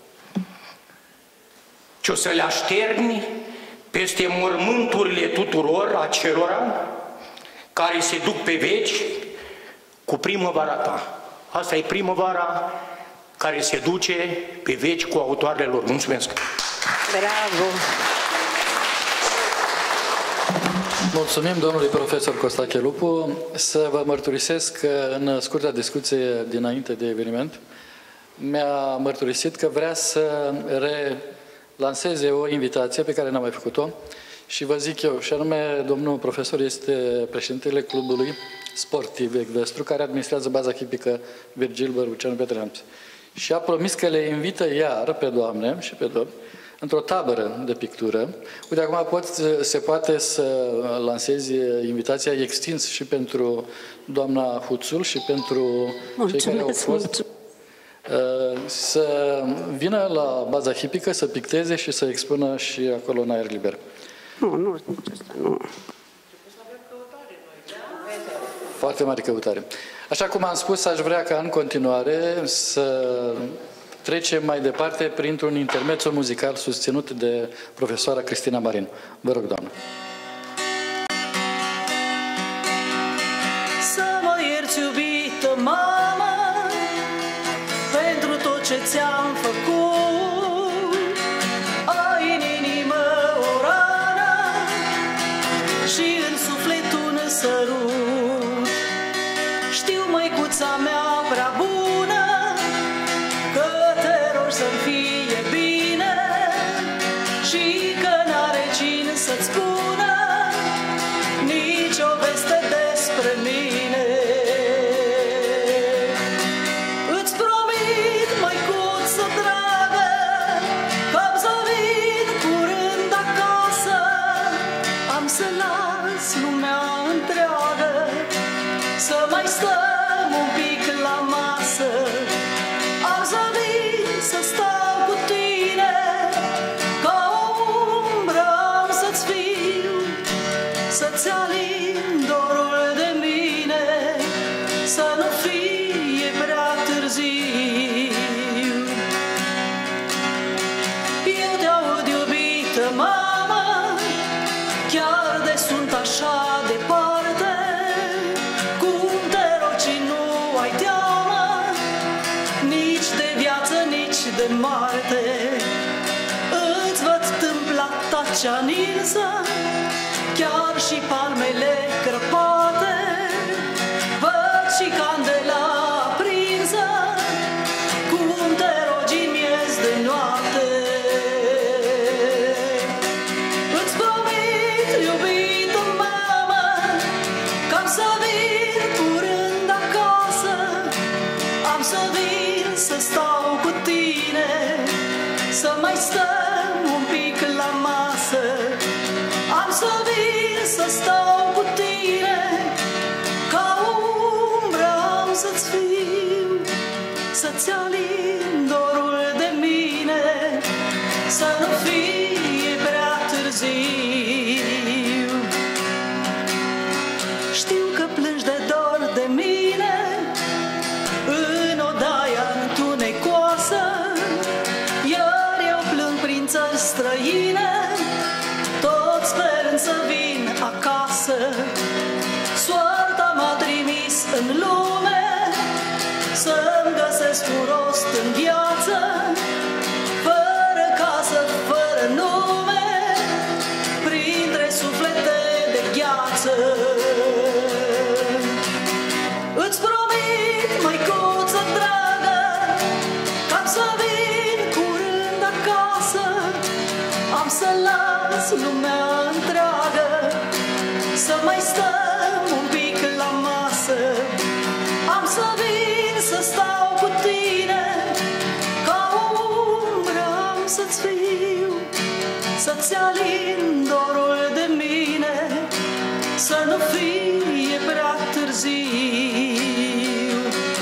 ci o să le așterni peste mormânturile tuturor acelora care se duc pe veci cu primăvara ta. Asta e primăvara care se duce pe veci cu autoarele lor. Mulțumesc! Bravo! Mulțumim domnului profesor Costache Lupu. Să vă mărturisesc că în scurta discuție dinainte de eveniment mi-a mărturisit că vrea să relanseze o invitație pe care n-am mai făcut-o și vă zic eu, și anume domnul profesor este președintele clubului sportiv Ecvestru, care administrează baza hipică Virgil Bărbuceanu Petre Neamț. Și a promis că le invită iar pe doamne și pe domni într-o tabără de pictură. Uite, acum pot, se poate să lansezi invitația extins și pentru doamna Huțul și pentru mulțumesc, cei care au fost să vină la baza hipică, să picteze și să expună și acolo în aer liber. Nu, nu, nu. Foarte mare căutare. Așa cum am spus, aș vrea ca în continuare să trecem mai departe printr-un intermezzo muzical susținut de profesoara Cristina Marin. Vă rog, doamnă. Să mă ierți, iubită mamă, pentru tot ce ți-am făcut. Ai în inimă o rană și în suflet un sărut. Știu, măicuța mea prea bună, că te rogi să-mi fie bine și că n-are cine să-ți spună nici o veste despre mine. Îți promit, măicuță dragă, că-am să vin curând acasă, am să las lumea întreagă, să mai stăm un pic la masă. Am să vin să stau cu tine, ca o umbră am să-ți fiu, să-ți alin dorul de mine, să nu fie prea târziu. Eu te aud, iubită mamă, chiar de sunt așa departe, cum te rogi nu ai teamă, nici de viață, nici de moarte. Îți văd tâmpla tacea ninsă, chiar și palmele crăpate, văd și candela aprinsă, cum te rogi miez de noapte. Îți promit, iubită mamă, că am să vin curând acasă, am să vin să stau cu tine, să mai stăm un pic la masă. Am să vin să stau cu tine, ca o umbră am să-ți fiu, să-ți alin dorul de mine, să nu fie prea târziu. Știu că plângi de dor de mine în odaia întunecoasă, iar eu plâng prin țări străine, tot sperând să vin acasă. Soarta m-a trimis în lume să-mi găsesc un rost în viață, fără casă, fără nume, printre suflete de gheață. Îți promit, măicuță dragă, că am să vin curând acasă, am să las lumea întreagă, să mai stăm un pic la masă. Am să vin să stau cu tine, ca o umbră am să-ți fiu, să-ți alin dorul de mine, să nu fie prea târziu.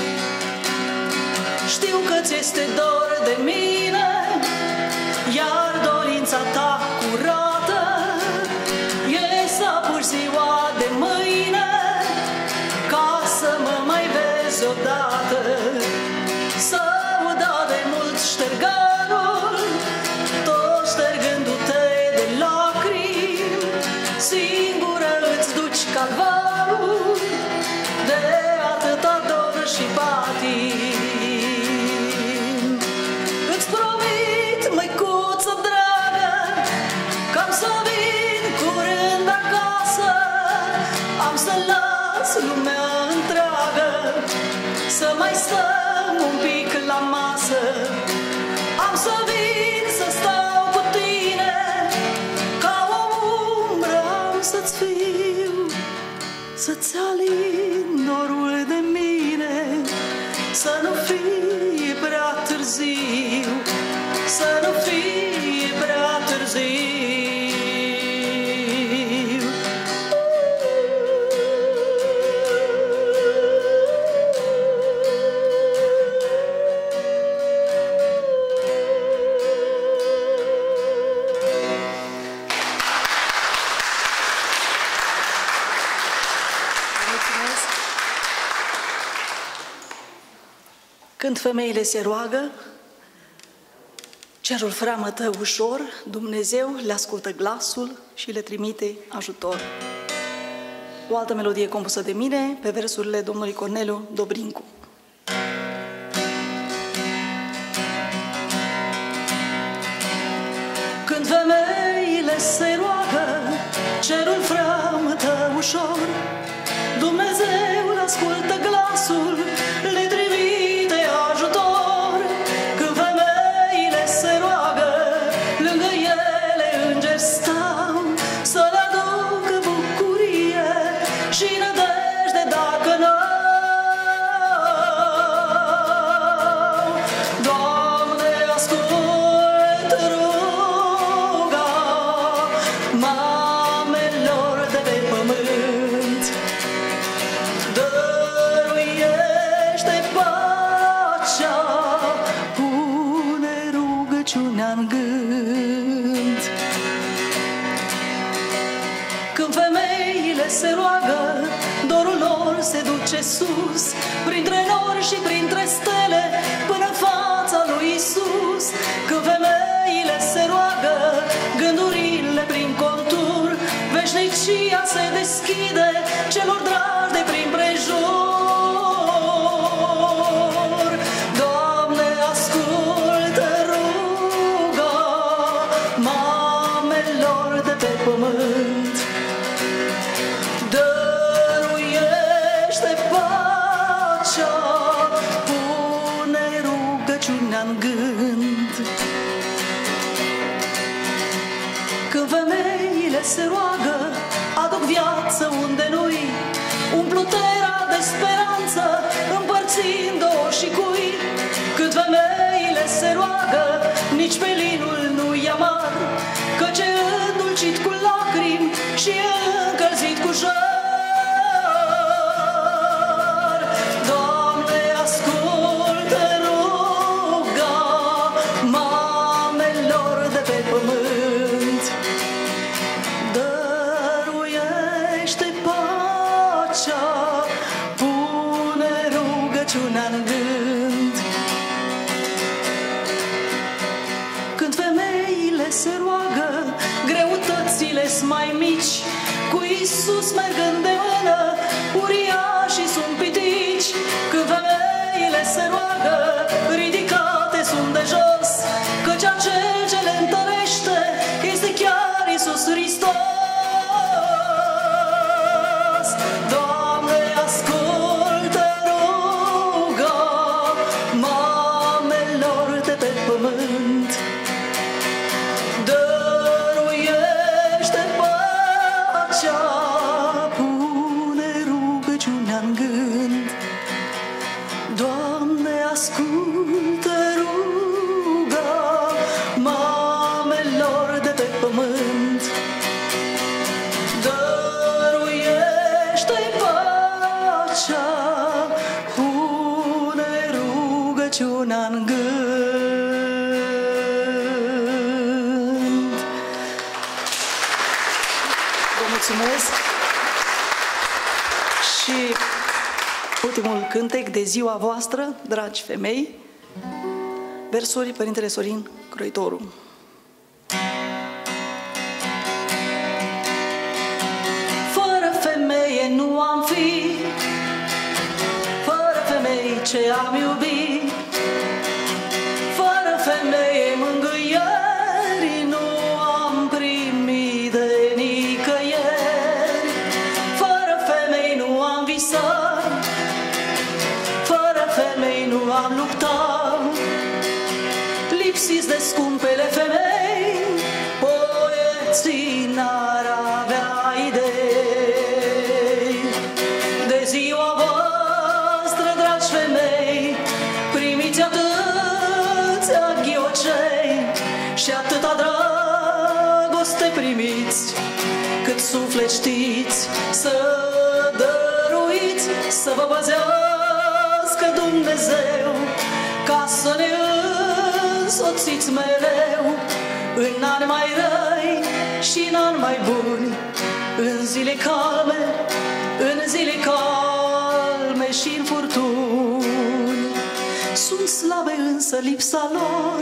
Știu că ți este dor de mine, iar dorința ta curată e să apuci ziua de mâine, ca să mă mai vezi odată, să uda de mult ștergarul, tot ștergându-te de lacrimi, singură îți duci calvarul, de atâta dor și patim. Îți promit, măicuță dragă, că am să vin curând acasă, să mai stăm un pic la masă. Am să vin să stau cu tine, ca o umbră am să-ți fiu, să-ți alin norul de mine, să nu fie prea târziu, să nu fie prea târziu. Când femeile se roagă, cerul freamătă ușor, Dumnezeu le ascultă glasul și le trimite ajutor. O altă melodie compusă de mine, pe versurile domnului Corneliu Dobrincu. Când femeile se roagă, cerul freamătă ușor, Dumnezeu le ascultă glasul, le trimite ajutor. Când femeile se roagă, lângă ele îngeri stau, să le aducă bucurie și nădejde dacă n-au. Doamne, ascultă ruga mamelor de pe pământ, dăruiește pacea, pune rugăciunea în gând. Când femeile se roagă, dorul lor se duce sus, printre nori și printre stele, până în fața lui Isus. Când femeile se roagă, gândurile prin contur, veșnicia se deschide celor dragi de prin prejur. Doamne, ascultă ruga mamelor de pe pământ, dăruiește pacea, pune rugăciunea în gând. Când femeile se roagă, aduc viață unde nu-i, umplu terra de speranță, împărțind două și cui. Când femeile se roagă, nici pelinul nu-i amar, căci e îndulcit cu lacrimi și e încălzit cu jar. Doamne, ascultă ruga mamelor de pe pământ, dăruiește pacea, pune rugăciunea în gând. Când femeile se roagă, greutățile-s mai mici, cu Iisus mergând de mână, uriașii sunt pitici. Când femeile se roagă, ridicate sunt de jos, căci acel ce le întărește este chiar Iisus Hristos. Doamne, ascultă ruga mamelor de pe pământ, dăruiește pacea, pune rugăciunea în gând. Doamne, ascultă ruga mamelor de pe pământ, dăruiește pacea, pune rugăciunea în gând. Vă mulțumesc. Și ultimul cântec de ziua voastră, dragi femei, versuri Părintele Sorin Croitoru. Fără femeie nu am fi, fără femei ce am iubit, fără femeie mângâieri nu am primit de nicăieri, fără femei nu am visat, fără femei am luptat, lipsiți de scumpele femei, poeții n-ar avea idei. De ziua voastră, dragi femei, primiți atâția ghiocei și atâta dragoste primiți, cât suflet știți să dăruiți, să vă păzească Dumnezeu, ca să ne însoțiți mereu în ani mai răi și în ani mai buni, în zile calme, în zile calme și în furtuni. Sunt slabe însă lipsa lor,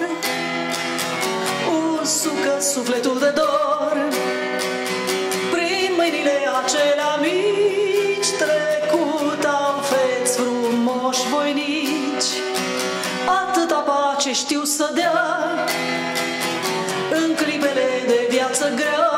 usucă sufletul de dor, prin mâinile acelea mici trecut au feți frumoși voinici. Atâta pace știu să dea în clipele de viață grea,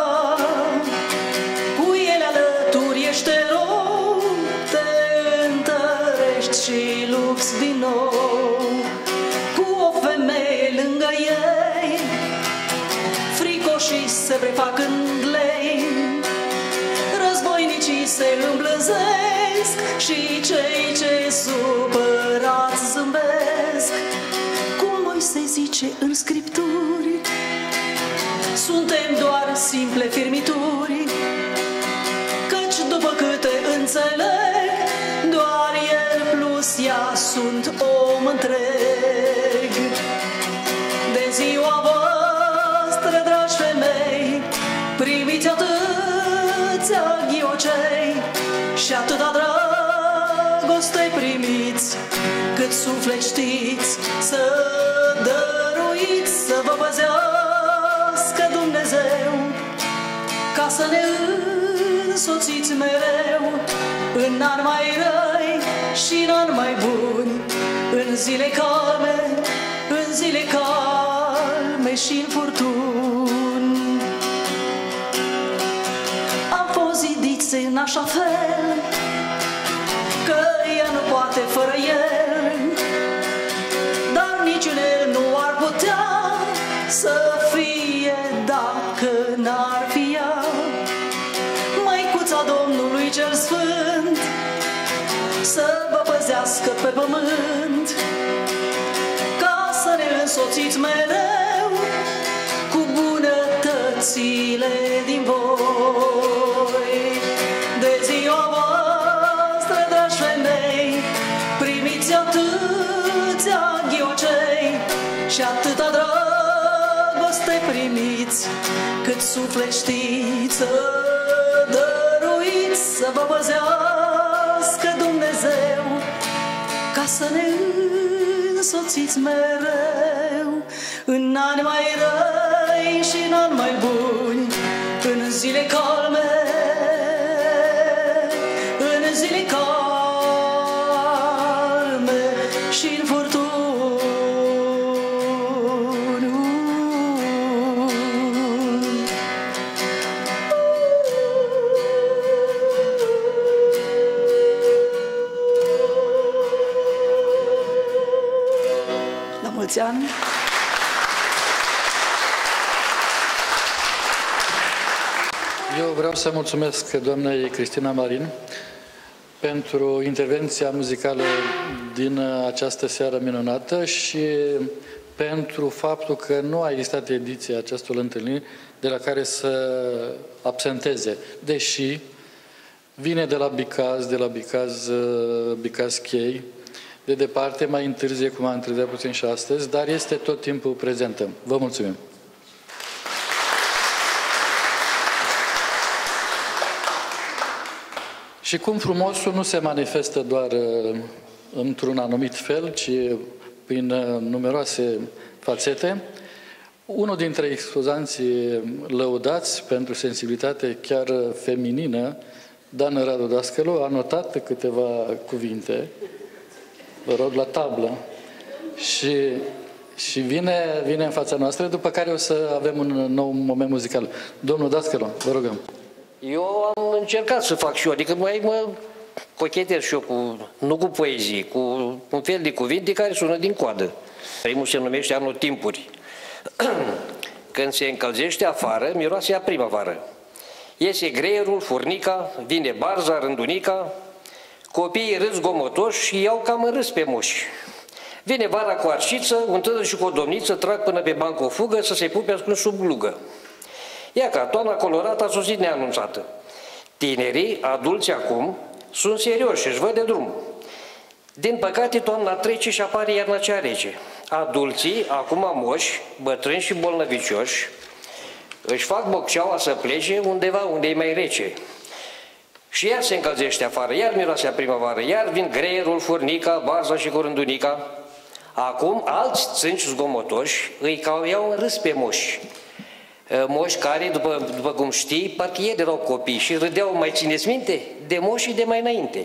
cu ele alături ești erou, te întărești și lupți din nou. Cu o femeie lângă ei, fricoșii se prefac în lei, războinicii se îmblânzesc și cei ce supărați zâmbesc. Cum Moise zice în Scripturi, suntem doar simple firmituri, căci după câte înțeleg, doar el plus ea sunt om întreg. De ziua voastră, dragi femei, primiți atâția ghiocei și atâta dragoste primiți, cât suflet știți să dăruiți, să vă păzească Dumnezeu, ca să ne însoțiți mereu în ani mai răi și în ani mai buni, în zile calme, în zile calme și în furtuni. Am fost zidiți în așa fel că ea nu poate fără el, dar niciun el nu ar putea să fie dacă n-ar fi ea. Măicuța Domnului cel Sfânt să vă păzească pe pământ, ca să ne însoțiți mereu cu bunătățile din voi. De ziua voastră, dragi femei, primiți atâția ghiocei și atâta dragoste primiți, cât suflet știți să dăruiți, să vă păzească Dumnezeu, ca să ne însoțiți mereu în ani mai răi și în ani mai buni, în zile calme, în zile calme și în furtuni. La mulți ani! Eu vreau să mulțumesc doamnei Cristina Marin pentru intervenția muzicală din această seară minunată și pentru faptul că nu a existat ediție acestor întâlniri de la care să absenteze, deși vine de la Bicaz, de la Bicaz, Bicaz Chei, de departe, mai întârzie, cum a întârziat puțin și astăzi, dar este tot timpul prezentă. Vă mulțumim! Și cum frumosul nu se manifestă doar într-un anumit fel, ci prin numeroase fațete. Unul dintre expozanții lăudați pentru sensibilitate chiar feminină, Dan Radu Dascălu, a notat câteva cuvinte, vă rog, la tablă, și, și vine, vine în fața noastră, după care o să avem un nou moment muzical. Domnul Dascălu, vă rugăm. Eu am încercat să fac și eu, adică mai mă cochetez și eu cu, nu cu poezii, cu un fel de cuvinte care sună din coadă. Primul se numește anotimpuri. Când se încălzește afară, miroase a primăvară. Iese greierul, furnica, vine barza, rândunica, copiii râd zgomotoși și iau cam în râs pe moși. Vine vara cu arșiță, un tânăr și cu o domniță trag până pe bancă o fugă să se pupe ascuns sub glugă. Ia ca toamna colorată a sosit neanunțată. Tinerii, adulți acum, sunt serioși și își văd de drum. Din păcate, toamna trece și apare iarna cea rece. Adulții, acum moși, bătrâni și bolnăvicioși, își fac bocceaua să plece undeva unde e mai rece. Și iar se încălzește afară, iar miroase a primăvară, iar vin greierul, furnica, barza și curândunica. Acum, alți țânci zgomotoși îi cau iau în râs pe moși. Moși care, după, după cum știi, parcă ieri erau copii și râdeau, mai țineți minte, de moși și de mai înainte.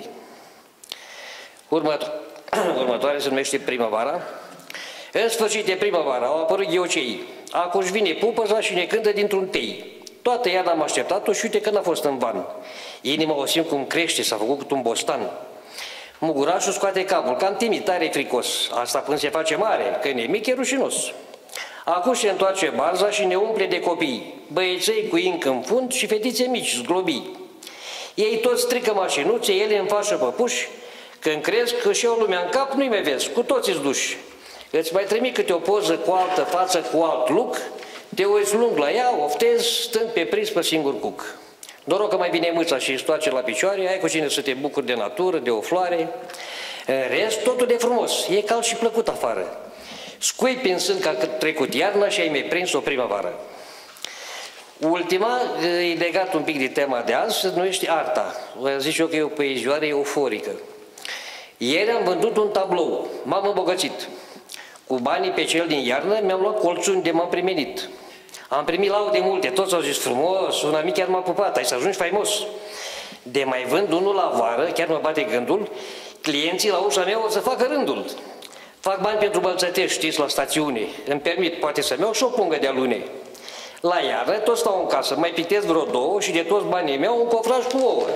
Următo Următoarea se numește primăvara. În sfârșit de primăvara au apărut ghioceii. Acum își vine pupăza și ne cântă dintr-un tei. Toată iarna am așteptat-o și uite că n-a fost în van. Inima o simt cum crește, s-a făcut un bostan. Mugurașul scoate capul, cam timid, tare fricos. Asta până se face mare, că e mic, e rușinos. Acum se întoarce barza și ne umple de copii, băieței cu inc în fund și fetițe mici, zglobii. Ei toți strică mașinuțe, ele în fașă păpuși. Când crezi că și-au lumea în cap, nu-i mai vezi, cu toți-ți duși. Îți mai trimit câte o poză cu altă față, cu alt look, te uiți lung la ea, oftezi, stând pe prispă singur cuc. Noroc că mai vine mâța și îi stoace la picioare, ai cu cine să te bucuri de natură, de o floare. În rest, totul de frumos, e cald și plăcut afară. Scui pensând că a trecut iarna și ai mai prins o primăvară. Ultima, e legat un pic de tema de azi, se numește arta. Zic eu că e o poezioară euforică. Ieri am vândut un tablou, m-am îmbogățit. Cu banii pe cel din iarnă mi-am luat colțuni de m-am primenit. Am primit laude multe, toți au zis frumos, un amic chiar m-a pupat, ai să ajungi faimos. De mai vând unul la vară, chiar mă bate gândul, clienții la ușa mea o să facă rândul. Fac bani pentru bălțătești, știți, la stațiune. Îmi permit, poate să-mi iau și o pungă de alune. La iarnă tot stau în casă, mai pictez vreo două și de toți banii mei un cofraj cu ouă.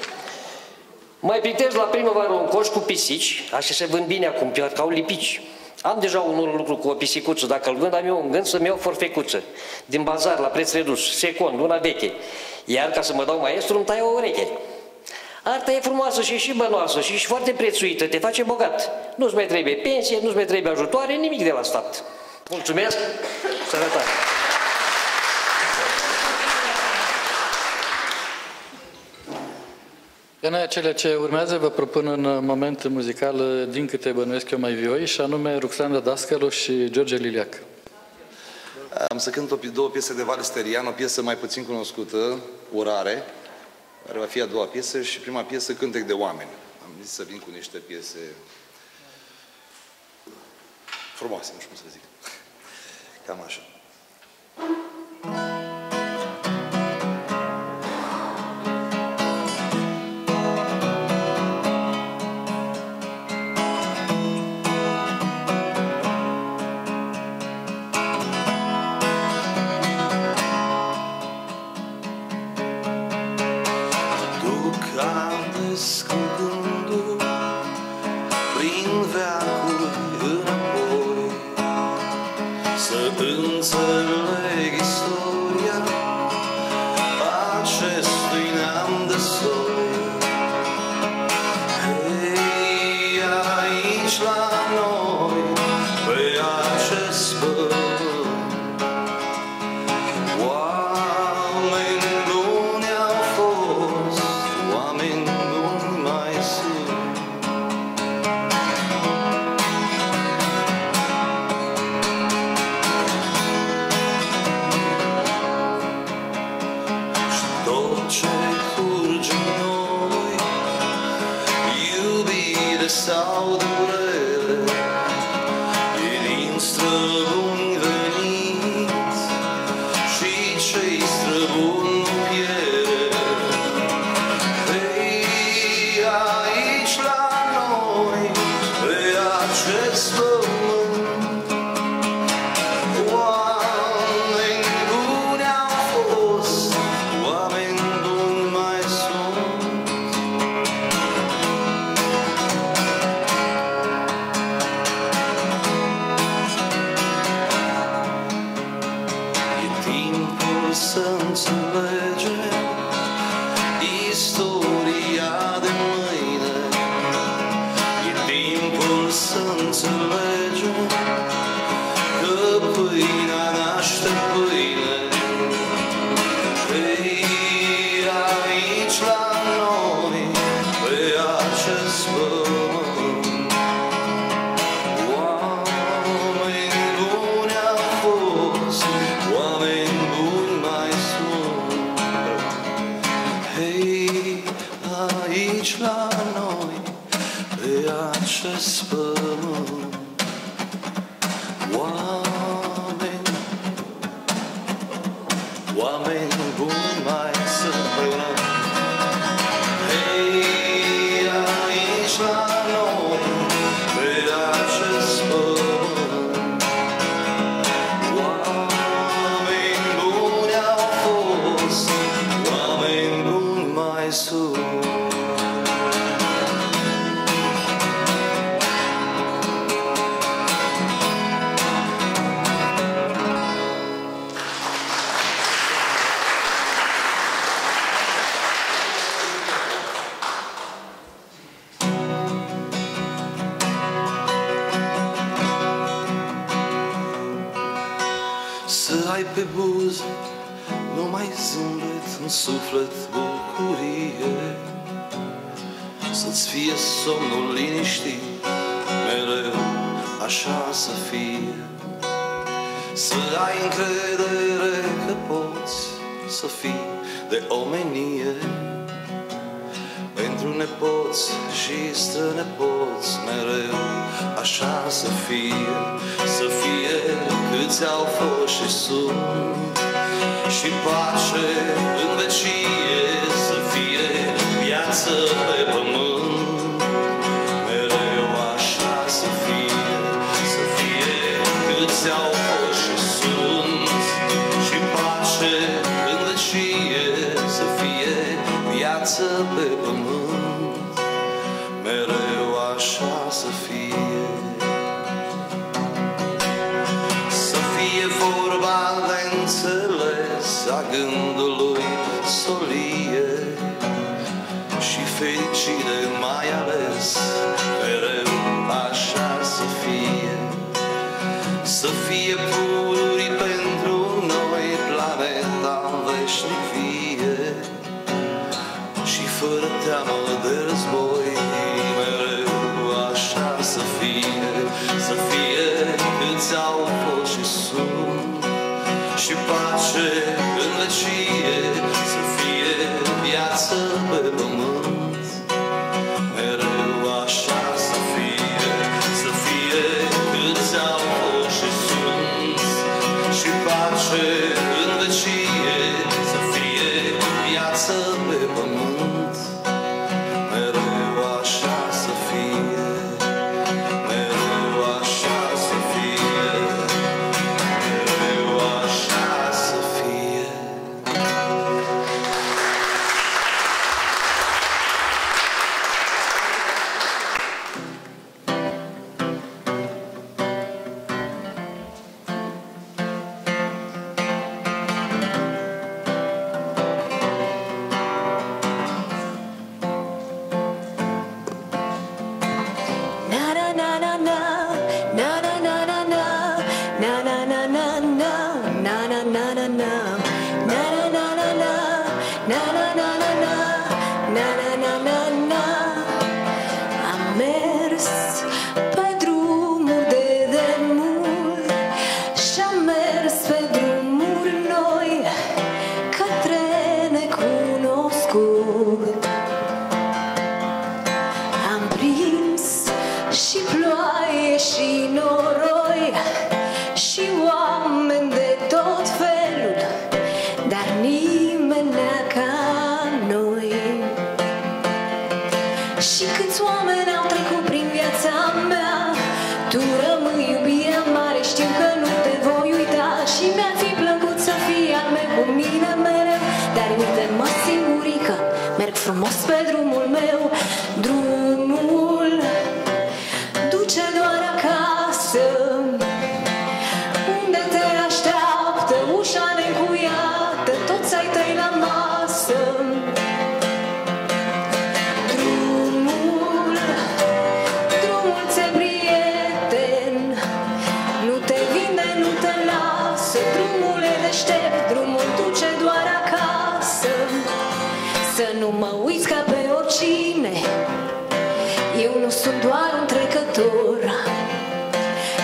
Mai pictez la primăvară un coș cu pisici, așa se vând bine acum, că au lipici. Am deja un lucru cu o pisicuță, dacă îl vând am eu un gând să-mi iau forfecuță. Din bazar, la preț redus, secund, una veche. Iar ca să mă dau maestru, îmi tai o ureche. Arta e frumoasă și și bănoasă și și foarte prețuită, te face bogat. Nu-ți mai trebuie pensie, nu-ți mai trebuie ajutoare, nimic de la stat. Mulțumesc, sănătate! În cele ce urmează vă propun un moment muzical din câte bănuiesc eu mai vioi, și anume Ruxandra Dascălu și George Liliac. Am să cânt două piese de Valesterian, o piesă mai puțin cunoscută, Urare, care va fi a doua piesă, și prima piesă, Cântec de oameni. Am zis să vin cu niște piese frumoase, nu știu cum să zic. Cam așa. Înțeleg istoria acestui neam de soi. Hei, aici la noi, pe acest pământ, oameni buni au fost, oameni buni mai sunt. Sau durere, e din străbuni veniți și cei străbuni nu pierd. Hei, aici la noi, pe acest pământ, oameni buni au fost, oameni buni mai sunt. să înțelegem că pâinea naște pâine. Ei, aici la noi, pe acest pământ, oameni buni au fost, oameni buni mai sunt. Ei, aici la noi, pe acest pământ, oameni, oameni buni mai sunt împreună. Hei, aici la noi, pe acest pământ, oameni buni au fost, oameni buni mai sunt. Să ai pe buze numai zâmbet, în suflet bucurie, să-ți fie somnul liniștit, mereu așa să fie. Să ai încredere că poți să fii de omenie, pentru nepoți și strănepoți, mereu așa să fie. Să fie câți au fost și sunt, și pace în vecie, să fie viață pe pământ, mereu așa să fie. Să fie câți au fost și sunt, și pace în vecie, să fie viață pe pământ, mereu așa să fie. Să fie vorba de înțeles a gândului solie, și fericire mai ales, mereu așa să fie. Să fie pururi pentru noi, planeta veșnic vie, și fără teamă de război, mereu așa să fie. Să fie câți au fost și sunt, și pace în vecie, să fie viață pe pământ, mereu așa să fie. Să fie câți au fost și sunt, și pace în vecie, să fie viață pe pământ, mereu așa să fie. Mereu așa să fie, mereu așa să fie. Am mers pe drumuri de demult și-am mers pe drumuri noi către necunoscut. Am prins și ploaie și noroi și oameni de tot felul, dar nimeni ca noi. Și câți oameni au trecut prin viața mea, tu rămâi iubirea mare, știu că nu te voi uita. Și mi-ar fi plăcut să fii al meu cu mine mereu, dar uite-mă singurică, merg frumos pe drumul meu. Drumul duce doar acasă, unde te așteaptă ușa neîncuiată, toți ai tăi la masă. Drumul, drumul ți-e prieten.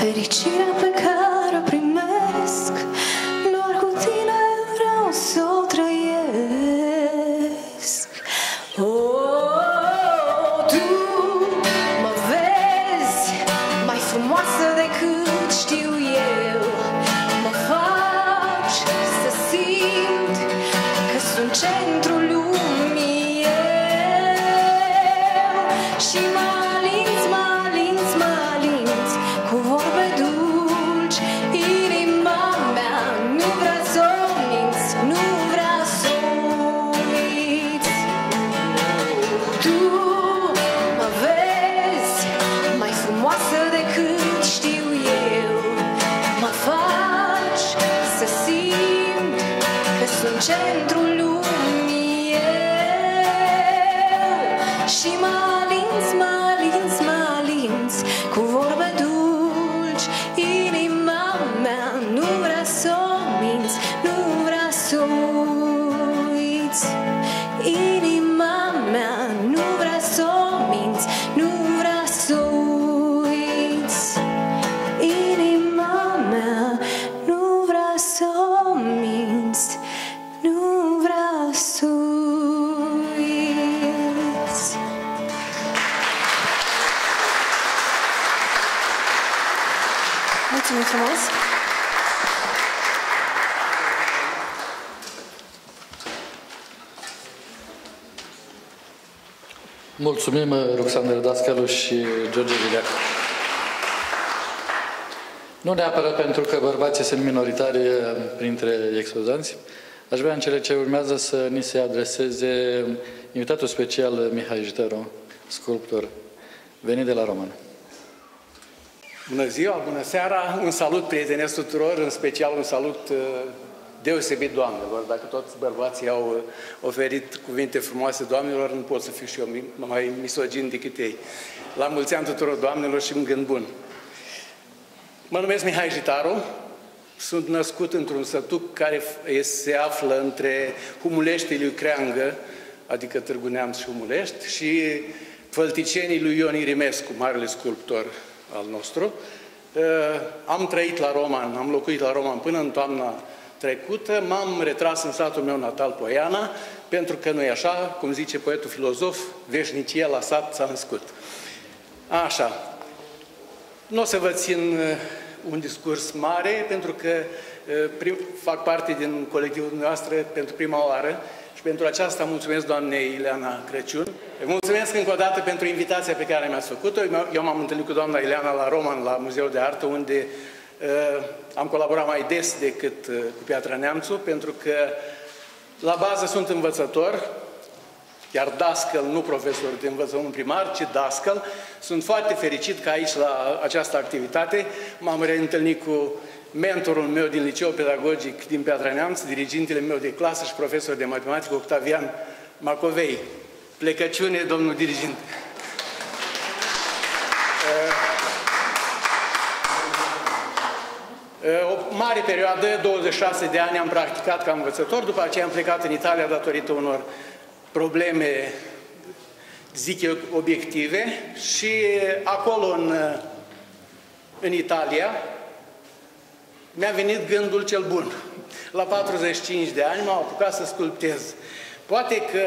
Fericirea pe care o primesc, doar cu tine vreau să o trăiesc. Oh, tu mă vezi mai frumoasă decât știu eu, mă faci să simt că sunt centrul lumii eu, și mă alinți, mă alinți, mă alinți cu vorbe dulci. Inima mea nu vrea să o minți, nu vrea să o uiți. Tu mă vezi mai frumoasă decât știu eu, mă faci să simt că sunt centrul lumii eu, și mă alinți, mă alinți, mă alinți cu vorbe dulci. Inima mea nu vrea să o minți, nu vrea să o uiți. Inima mea nu vrea să o minți, nu vrea să o uiți. Inima mea nu vrea să o minți, nu vrea să o uiți. Mulțumim frumos! Mulțumim, Roxandra Dascalu și George Vileac. Nu neapărat pentru că bărbații sunt minoritari printre expozanți. Aș vrea în cele ce urmează să ni se adreseze invitatul special Mihai Jitaru, sculptor, venit de la Roman. Bună ziua, bună seara, un salut prietenesc tuturor, în special un salut uh, deosebit doamnelor. Dacă toți bărbații au uh, oferit cuvinte frumoase doamnelor, nu pot să fiu și eu mai misogin decât ei. La mulți ani tuturor doamnelor și un gând bun. Mă numesc Mihai Jitaru, sunt născut într-un sătuc care se află între Humulești lui Creangă, adică Târgu Neamț și Humulești, și Fălticenii lui Ion Irimescu, marele sculptor al nostru. Am trăit la Roman, am locuit la Roman până în toamna trecută, m-am retras în satul meu natal, Poiana, pentru că nu e așa, cum zice poetul filozof, veșnicia la sat s-a născut. Așa. Nu o să vă țin un discurs mare, pentru că prim, fac parte din colectivul noastră pentru prima oară și pentru aceasta mulțumesc doamnei Ileana Crăciun. Mulțumesc încă o dată pentru invitația pe care mi-ați făcut-o. Eu m-am întâlnit cu doamna Ileana la Roman, la Muzeul de Artă, unde uh, am colaborat mai des decât uh, cu Piatra Neamțu, pentru că la bază sunt învățător, chiar dascăl, nu profesor de învățământ primar, ci dascăl. Sunt foarte fericit că aici, la această activitate, m-am reîntâlnit cu mentorul meu din liceu pedagogic din Piatra Neamț, dirigintele meu de clasă și profesor de matematică, Octavian Macovei. Plecăciune, domnul dirigint. O mare perioadă, douăzeci și șase de ani, am practicat ca învățător, după aceea am plecat în Italia datorită unor probleme, zic eu, obiective, și acolo, în, în Italia, mi-a venit gândul cel bun. La patruzeci și cinci de ani m-am apucat să sculptez. Poate că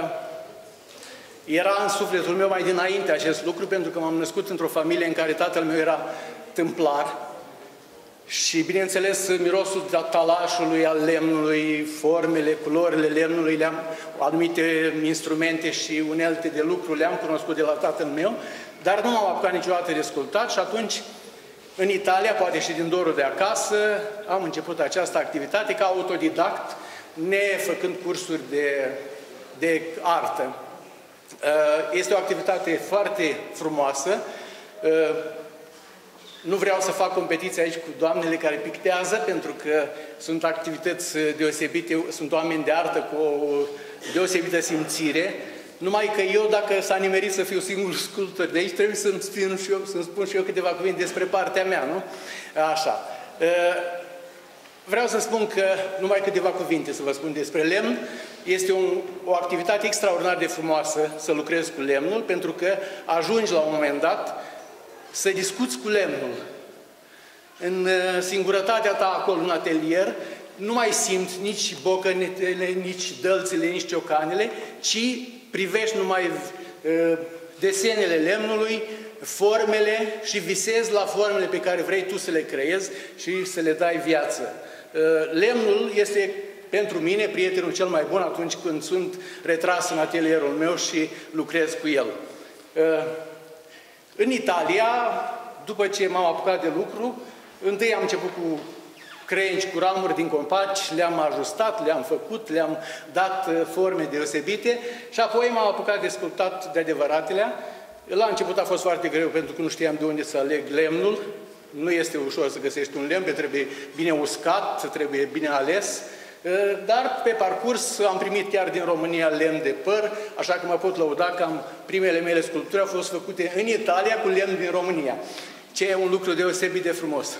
era în sufletul meu mai dinainte acest lucru, pentru că m-am născut într-o familie în care tatăl meu era tâmplar și, bineînțeles, mirosul talașului, al lemnului, formele, culorile lemnului, le-am, anumite instrumente și unelte de lucru le-am cunoscut de la tatăl meu, dar nu m-am apucat niciodată de sculptat și atunci, în Italia, poate și din dorul de acasă, am început această activitate ca autodidact, nefăcând cursuri de, de artă. Este o activitate foarte frumoasă. Nu vreau să fac competiție aici cu doamnele care pictează, pentru că sunt activități deosebite, sunt oameni de artă cu o deosebită simțire. Numai că eu, dacă s-a nimerit să fiu singur sculptor de aici, trebuie să-mi spun și eu, să-mi spun și eu câteva cuvinte despre partea mea, nu? Așa. Vreau să spun că, numai câteva cuvinte să vă spun despre lemn. Este un, o activitate extraordinar de frumoasă să lucrezi cu lemnul, pentru că ajungi la un moment dat să discuți cu lemnul. în singurătatea ta acolo în atelier, nu mai simți nici bocănetele, nici dălțile, nici ciocanele, ci privești numai uh, desenele lemnului, formele și visezi la formele pe care vrei tu să le creezi și să le dai viață. Uh, lemnul este pentru mine prietenul cel mai bun atunci când sunt retras în atelierul meu și lucrez cu el. Uh, în Italia, după ce m-am apucat de lucru, întâi am început cu crengi, cu ramuri din copaci, le-am ajustat, le-am făcut, le-am dat forme deosebite și apoi m-am apucat de sculptat de adevăratele. La început a fost foarte greu pentru că nu știam de unde să aleg lemnul. Nu este ușor să găsești un lemn, trebuie bine uscat, trebuie bine ales. Dar pe parcurs am primit chiar din România lemn de păr, așa că mă pot lăuda că am, primele mele sculpturi au fost făcute în Italia cu lemn din România. Ce e un lucru deosebit de frumos.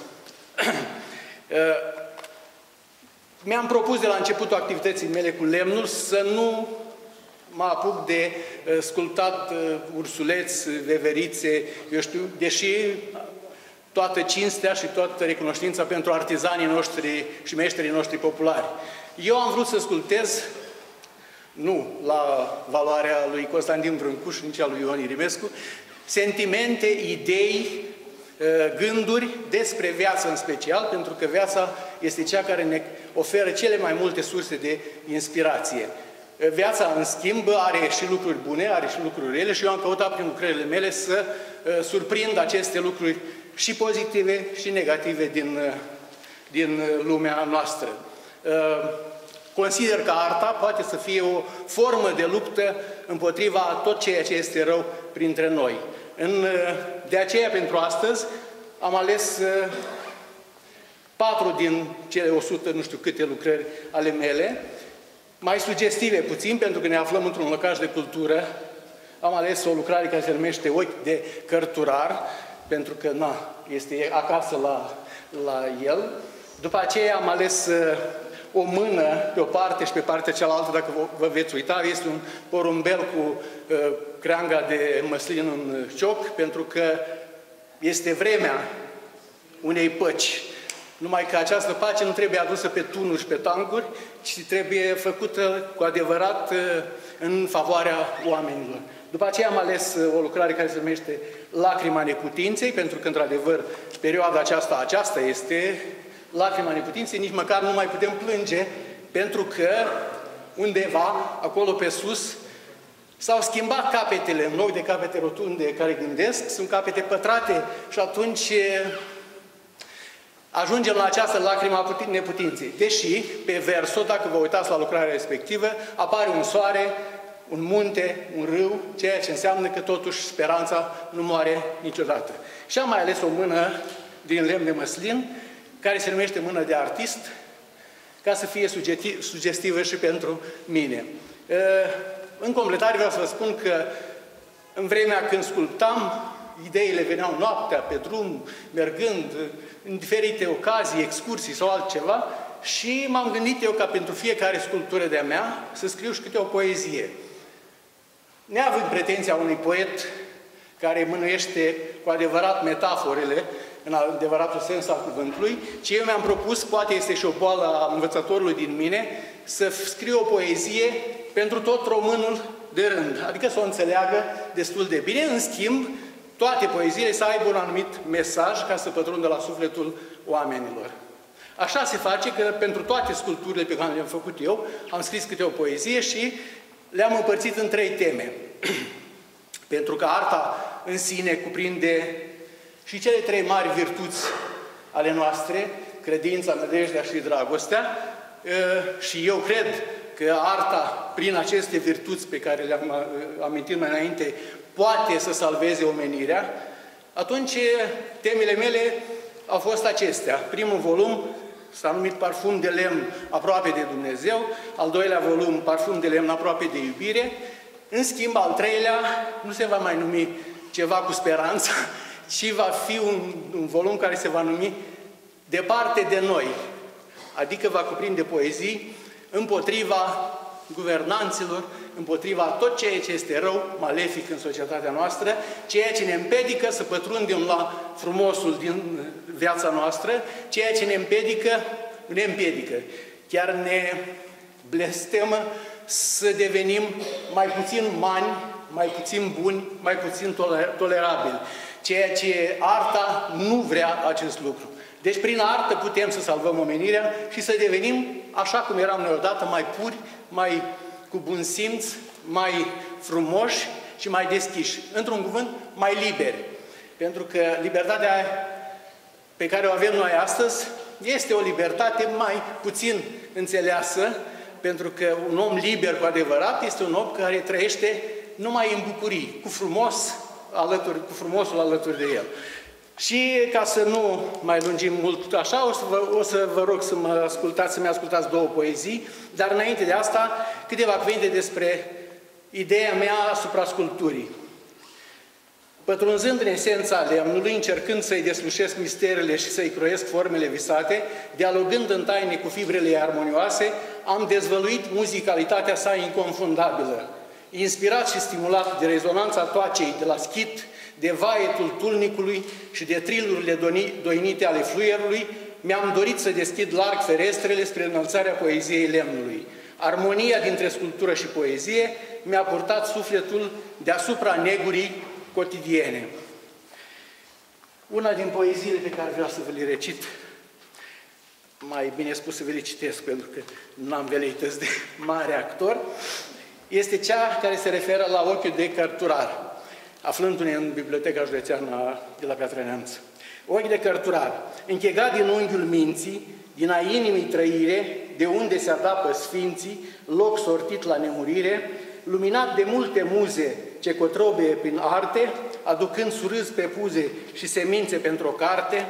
Mi-am propus de la începutul activității mele cu lemnul să nu mă apuc de sculptat ursuleți, veverițe, eu știu, deși toată cinstea și toată recunoștința pentru artizanii noștri și meșterii noștri populari. Eu am vrut să sculptez, nu la valoarea lui Constantin Brâncuș, nici a lui Ion Irimescu, sentimente, idei, gânduri despre viață în special, pentru că viața este cea care ne oferă cele mai multe surse de inspirație. Viața, în schimb, are și lucruri bune, are și lucruri rele și eu am căutat prin lucrările mele să surprind aceste lucruri și pozitive și negative din, din lumea noastră. Consider că arta poate să fie o formă de luptă împotriva tot ceea ce este rău printre noi. În, de aceea, pentru astăzi, am ales patru din cele o sută, nu știu câte lucrări ale mele, mai sugestive puțin, pentru că ne aflăm într-un locaș de cultură. Am ales o lucrare care se numește Ochi de cărturar, pentru că na, este acasă la, la el. După aceea am ales o mână pe o parte și pe partea cealaltă, dacă vă veți uita, este un porumbel cu uh, creanga de măslin în cioc, pentru că este vremea unei păci. Numai că această pace nu trebuie adusă pe tunuri și pe tancuri, ci trebuie făcută cu adevărat uh, în favoarea oamenilor. După aceea am ales uh, o lucrare care se numește Lacrima neputinței, pentru că, într-adevăr, perioada aceasta, aceasta este lacrima neputinței, nici măcar nu mai putem plânge, pentru că undeva, acolo pe sus, s-au schimbat capetele. În loc de capete rotunde care gândesc, sunt capete pătrate și atunci ajungem la această lacrima neputinței. Deși, pe verso, dacă vă uitați la lucrarea respectivă, apare un soare, un munte, un râu, ceea ce înseamnă că totuși speranța nu moare niciodată. Și am mai ales o mână din lemn de măslin, care se numește mână de artist, ca să fie sugestivă și pentru mine. În completare vreau să vă spun că în vremea când sculptam, ideile veneau noaptea, pe drum, mergând, în diferite ocazii, excursii sau altceva, și m-am gândit eu ca pentru fiecare sculptură de-a mea să scriu și câte o poezie. Neavând pretenția unui poet care mânuiește cu adevărat metaforele, în adevăratul sens al cuvântului, ci eu mi-am propus, poate este și o boală a învățătorului din mine, să scriu o poezie pentru tot românul de rând, adică să o înțeleagă destul de bine. În schimb, toate poeziile să aibă un anumit mesaj ca să pătrundă la sufletul oamenilor. Așa se face că pentru toate sculpturile pe care le-am făcut eu, am scris câte o poezie și le-am împărțit în trei teme. Pentru că arta în sine cuprinde și cele trei mari virtuți ale noastre, credința, nădejdea și dragostea, și eu cred că arta, prin aceste virtuți pe care le-am amintit mai înainte, poate să salveze omenirea, atunci temele mele au fost acestea. Primul volum s-a numit Parfum de lemn aproape de Dumnezeu, al doilea volum Parfum de lemn aproape de iubire, în schimb al treilea nu se va mai numi Ceva cu speranță, ci va fi un, un volum care se va numi Departe de noi, adică va cuprinde poezii împotriva guvernanților, împotriva tot ceea ce este rău, malefic în societatea noastră, ceea ce ne împiedică să pătrundem la frumosul din viața noastră, ceea ce ne împiedică, ne împiedică, chiar ne blestemă să devenim mai puțin mani, mai puțin buni, mai puțin tolerabili, ceea ce arta nu vrea acest lucru. Deci prin artă putem să salvăm omenirea și să devenim, așa cum eram noi odată, mai puri, mai cu bun simț, mai frumoși și mai deschiși. Într-un cuvânt, mai liberi. Pentru că libertatea pe care o avem noi astăzi este o libertate mai puțin înțeleasă, pentru că un om liber cu adevărat este un om care trăiește numai în bucurii, cu frumos alături, cu frumosul alături de el. Și ca să nu mai lungim mult așa, o să vă, o să vă rog să mă ascultați, să-mi ascultați două poezii, dar înainte de asta, câteva cuvinte despre ideea mea asupra sculpturii. Pătrunzând în esența lemnului, încercând să-i deslușesc misterele și să-i croiesc formele visate, dialogând în taine cu fibrele armonioase, am dezvăluit muzicalitatea sa inconfundabilă. Inspirat și stimulat de rezonanța toacei de la schit, de vaietul tulnicului și de trilurile doinite ale fluierului, mi-am dorit să deschid larg ferestrele spre înălțarea poeziei lemnului. Armonia dintre sculptură și poezie mi-a purtat sufletul deasupra negurii cotidiene. Una din poeziile pe care vreau să vă le recit, mai bine spus să vă le citesc, pentru că nu am veleități de mare actor, este cea care se referă la ochiul de cărturar, aflându-ne în Biblioteca Județeană de la Piatra Neamț. Ochi de cărturar, închegat din unghiul minții, din a inimii trăire, de unde se adapă sfinții, loc sortit la nemurire, luminat de multe muze ce cotrobie prin arte, aducând surâs pe puze și semințe pentru o carte,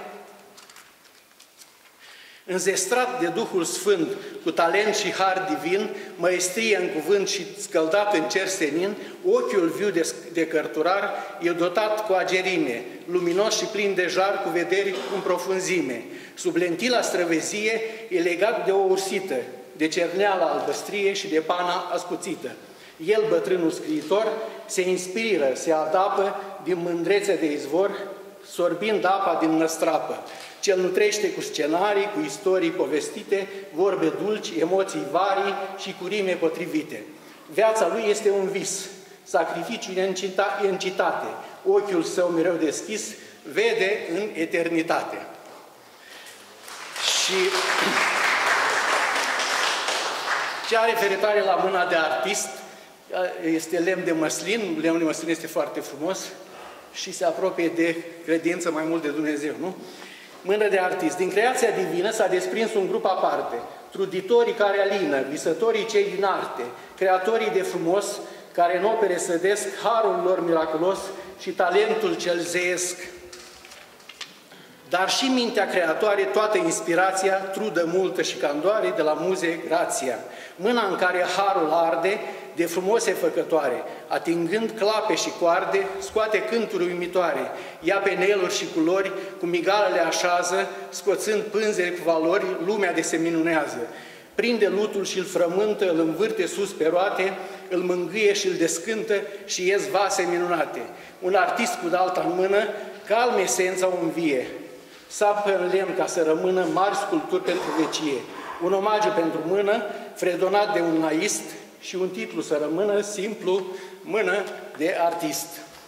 înzestrat de Duhul Sfânt, cu talent și har divin, măestrie în cuvânt și scăldat în cer senin, ochiul viu de, de cărturar e dotat cu agerime, luminos și plin de jar, cu vederi în profunzime. Sub lentila străvezie e legat de o ursită, de cerneala albăstrie și de pana ascuțită. El, bătrânul scriitor, se inspiră, se adapă din mândrețe de izvor, sorbind apa din năstrapă. Cel nutrește cu scenarii, cu istorii povestite, vorbe dulci, emoții varii și cu rime potrivite. Viața lui este un vis, sacrificiu în citate, ochiul său mereu deschis, vede în eternitate. Și cea referitoare la mâna de artist este lemn de măslin, lemnul de măslin este foarte frumos și se apropie de credință mai mult de Dumnezeu, nu? Mână de artist. Din creația divină s-a desprins un grup aparte, truditorii care alină, visătorii cei din arte, creatorii de frumos, care în opere sădesc harul lor miraculos și talentul cel zeiesc. Dar și mintea creatoare, toată inspirația, trudă multă și candoare, de la muze grația. Mâna în care harul arde, de frumose făcătoare, atingând clape și coarde, scoate cânturi uimitoare, ia peneluri și culori, cu migalele așează, scoțând pânzeri cu valori, lumea de se minunează. Prinde lutul și îl frământă, îl învârte sus pe roate, îl mângâie și îl descântă și ies vase minunate. Un artist cu dalta în mână, calm esența o învie, sapă în lemn ca să rămână mari sculpturi pentru vecie. Un omagiu pentru mână, fredonat de un naist, și un titlu să rămână simplu, mână de artist.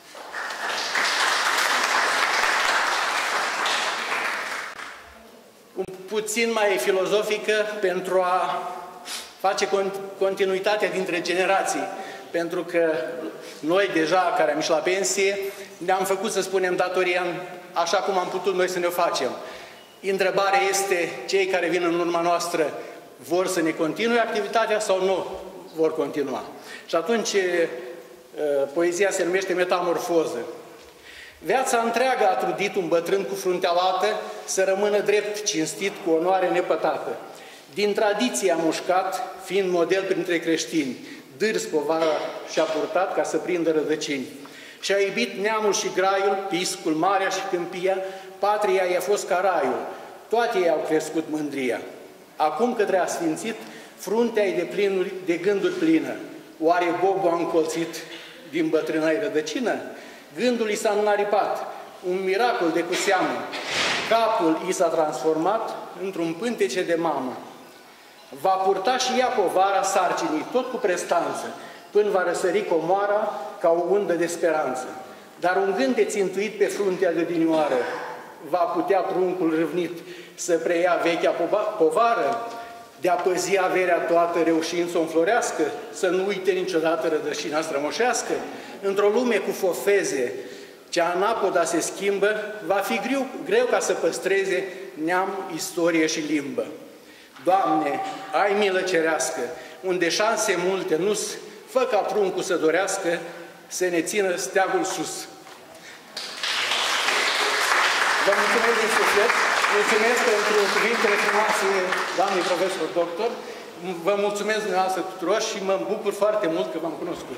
Un puțin mai filozofică pentru a face continuitatea dintre generații, pentru că noi deja, care am ieșit la pensie, ne-am făcut, să spunem, datoria așa cum am putut noi să ne o facem. Întrebarea este, cei care vin în urma noastră vor să ne continue activitatea sau nu vor continua. Și atunci poezia se numește Metamorfoză. Viața întreagă a trudit un bătrân cu fruntea lată să rămână drept, cinstit, cu onoare nepătată. Din tradiție a mușcat, fiind model printre creștini, dârs povara și-a purtat ca să prindă rădăcini. Și-a iubit neamul și graiul, piscul, marea și câmpia, patria i-a fost ca raiul, toate i-au crescut mândria. Acum către asfințit Fruntea e de, plinuri, de gânduri plină. Oare bobul a încolțit din bătrâna-i rădăcină? Gândul i s-a înaripat, un miracol de cu seamă. Capul i s-a transformat într-un pântece de mamă. Va purta și ea povara sarcinii, tot cu prestanță, până va răsări comoara ca o undă de speranță. Dar un gând de țintuit pe fruntea de odinioară, va putea pruncul râvnit să preia vechea povară, de a păzi averea toată reușind să o înflorească, să nu uite niciodată rădășina strămoșească. Într-o lume cu fofeze, cea anapoda se schimbă, va fi greu, greu ca să păstreze neam, istorie și limbă. Doamne, ai milă cerească, unde șanse multe nu-s, fă ca pruncul să dorească să ne țină steagul sus. Vă mulțumesc din suflet, mulțumesc pentru cuvintele frumoase, doamnei profesor doctor, vă mulțumesc dumneavoastră tuturor și mă bucur foarte mult că v-am cunoscut.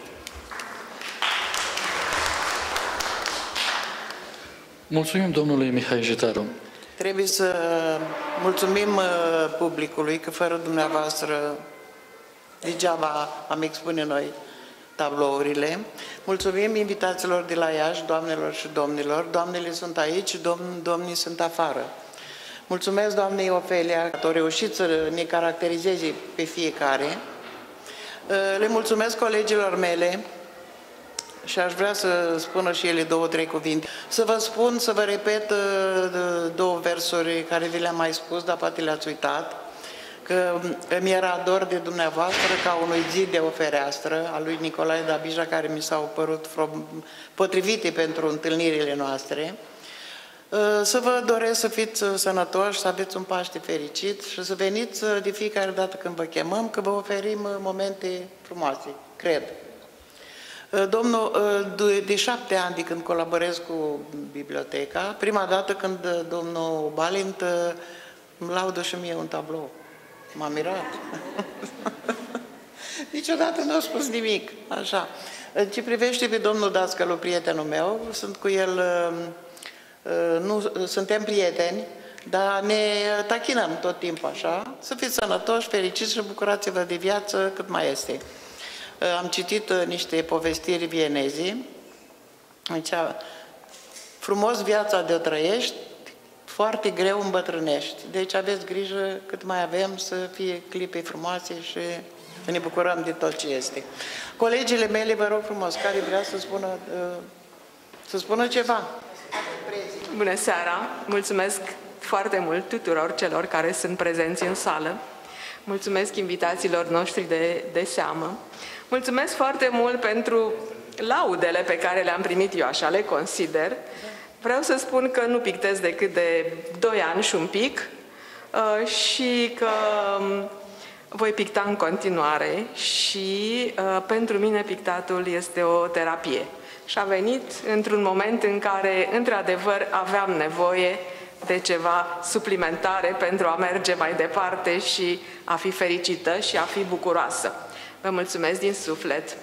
Mulțumim domnului Mihai Jitaru. Trebuie să mulțumim publicului, că fără dumneavoastră degeaba am expune noi tablourile. Mulțumim invitațiilor de la Iași, doamnelor și domnilor. Doamnele sunt aici, domn, domnii sunt afară. Mulțumesc doamnei Ofelia că a reușit să ne caracterizeze pe fiecare. Le mulțumesc colegilor mele și aș vrea să spună și ele două, trei cuvinte. Să vă spun, să vă repet două versuri care vi le-am mai spus, dar poate le-ați uitat, că mi era dor de dumneavoastră ca unui zid de o fereastră a lui Nicolae Dabija, care mi s-au părut potrivite pentru întâlnirile noastre. Să vă doresc să fiți sănătoși, să aveți un Paște fericit și să veniți de fiecare dată când vă chemăm, că vă oferim momente frumoase, cred. Domnul, de șapte ani de când colaborez cu biblioteca, prima dată când domnul Balint îmi laudă și mie un tablou. M-a mirat. Niciodată nu a spus nimic. Așa. În ce privește pe domnul Dascălu, prietenul meu, sunt cu el, nu, suntem prieteni, dar ne tachinăm tot timpul așa. Să fiți sănătoși, fericiți și bucurați-vă de viață cât mai este. Am citit niște povestiri vienezi. Deci, frumos viața de-o trăiești, foarte greu îmbătrânești. Deci aveți grijă cât mai avem să fie clipe frumoase și să ne bucurăm de tot ce este. Colegile mele, vă rog frumos, care vrea să spună, să spună ceva? Bună seara! Mulțumesc foarte mult tuturor celor care sunt prezenți în sală. Mulțumesc invitațiilor noștri de, de seamă. Mulțumesc foarte mult pentru laudele pe care le-am primit, eu așa le consider. Vreau să spun că nu pictez decât de doi ani și un pic și că voi picta în continuare și pentru mine pictatul este o terapie. Și a venit într-un moment în care, într-adevăr, aveam nevoie de ceva suplimentare pentru a merge mai departe și a fi fericită și a fi bucuroasă. Vă mulțumesc din suflet!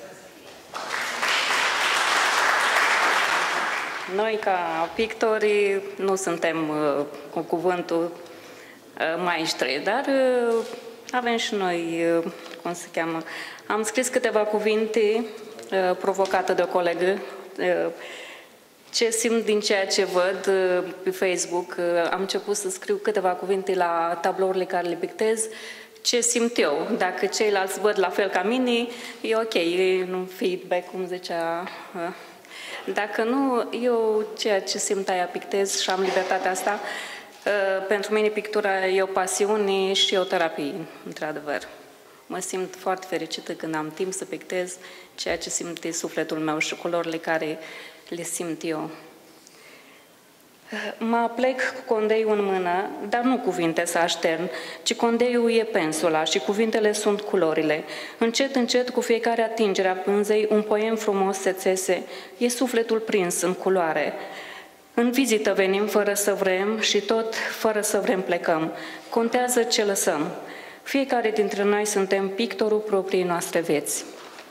Noi, ca pictori, nu suntem uh, cu cuvântul uh, maestri, dar uh, avem și noi, uh, cum se cheamă, am scris câteva cuvinte uh, provocate de o colegă, uh, ce simt din ceea ce văd uh, pe Facebook. Uh, am început să scriu câteva cuvinte la tablourile care le pictez, ce simt eu. Dacă ceilalți văd la fel ca mine, e ok, e un feedback, cum zicea... Uh, Dacă nu, eu ceea ce simt aia pictez și am libertatea asta, pentru mine pictura e o pasiune și o terapie, într-adevăr. Mă simt foarte fericită când am timp să pictez ceea ce simte sufletul meu și culorile care le simt eu. Mă aplec cu condeiul în mână, dar nu cuvinte să aștern, ci condeiul e pensula și cuvintele sunt culorile. Încet, încet, cu fiecare atingere a pânzei, un poem frumos se țese, e sufletul prins în culoare. În vizită venim fără să vrem și tot fără să vrem plecăm. Contează ce lăsăm. Fiecare dintre noi suntem pictorul propriei noastre vieți.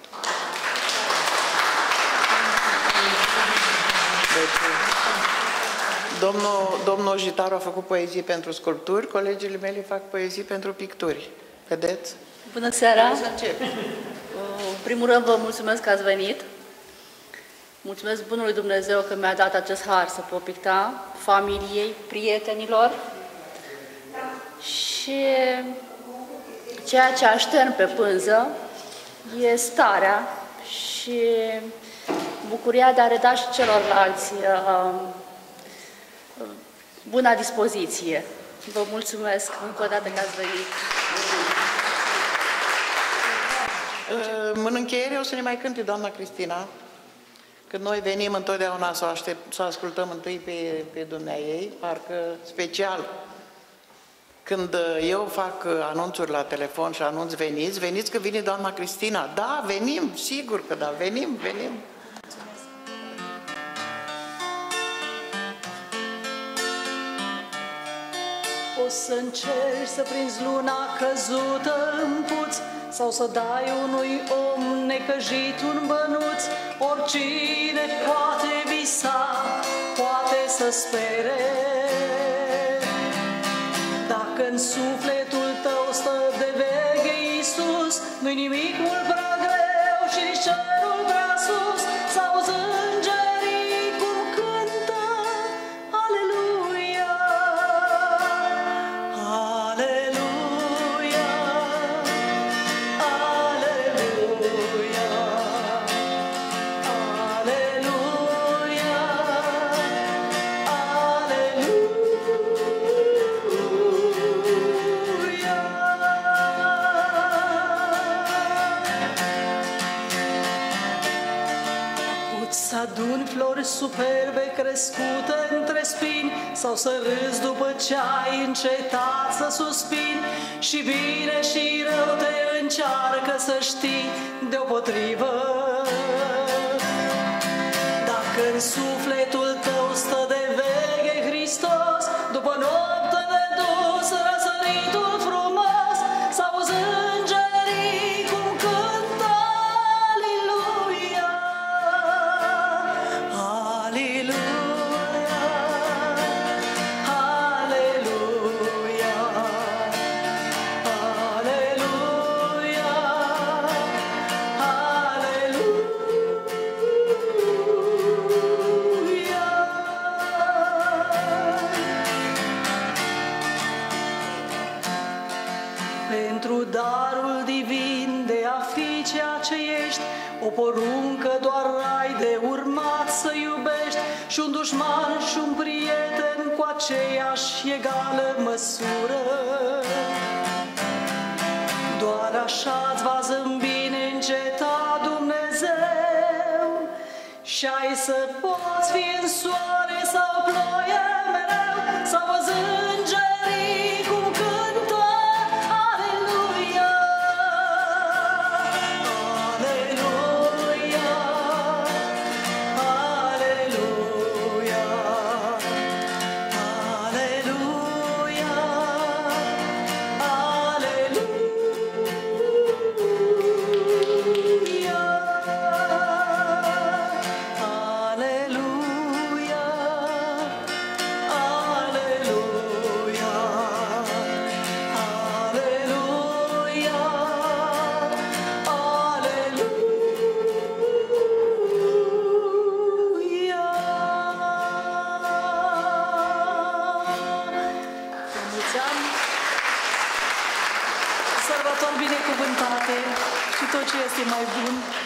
Domnul, domnul Jitaru a făcut poezii pentru sculpturi, colegii mele fac poezii pentru picturi. Vedeți? Bună seara! În primul rând vă mulțumesc că ați venit. Mulțumesc Bunului Dumnezeu că mi-a dat acest har să pot picta familiei, prietenilor și ceea ce aștern pe pânză e starea și bucuria de a reda și celorlalți uh, buna dispoziție. Vă mulțumesc încă o dată că ați venit. În încheiere o să ne mai cânte doamna Cristina, că noi venim întotdeauna să o, aștept, să o ascultăm întâi pe, pe dumneaei, parcă special. Când eu fac anunțuri la telefon și anunț veniți, veniți că vine doamna Cristina. Da, venim, sigur că da, venim, venim. O să încerci să prinzi luna căzută în puț, sau să dai unui om necăjit un bănuț. Oricine poate visa, poate să spere. Dacă în sufletul tău stă de veche Iisus, nu-i nimic mult prea greu și nici cerul prea sus. S-auzi îngerii cum cântă, Aleluia, Aleluia, Aleluia, Aleluia, Să aduni flori superbe crescute între spini, sau să râzi după ce ai încetat să suspini. Și bine și rău te încearcă să știi deopotrivă. Dacă în sufletul tău stă de veche Hristos, după noapte de dus răsăritul frumos, s-auzi îngerii cum cântă, Aleluia, Aleluia, Aleluia, Aleluia, pentru darul divin de a fi ceea ce ești, o poruncă doar ai de urmat să iubești, și un dușman și un prieten cu aceeași egală măsură. Doar așa-ți va zâmbi neîncetat Dumnezeu, și ai să poți fi în soare sau ploaie mereu, sau văzând îngerii cum cântă, Aleluia, Aleluia, Aleluia, Aleluia, Aleluia, Aleluia, Aleluia, Aleluia. La mulți ani, sărbători binecuvântate și tot ce este mai bun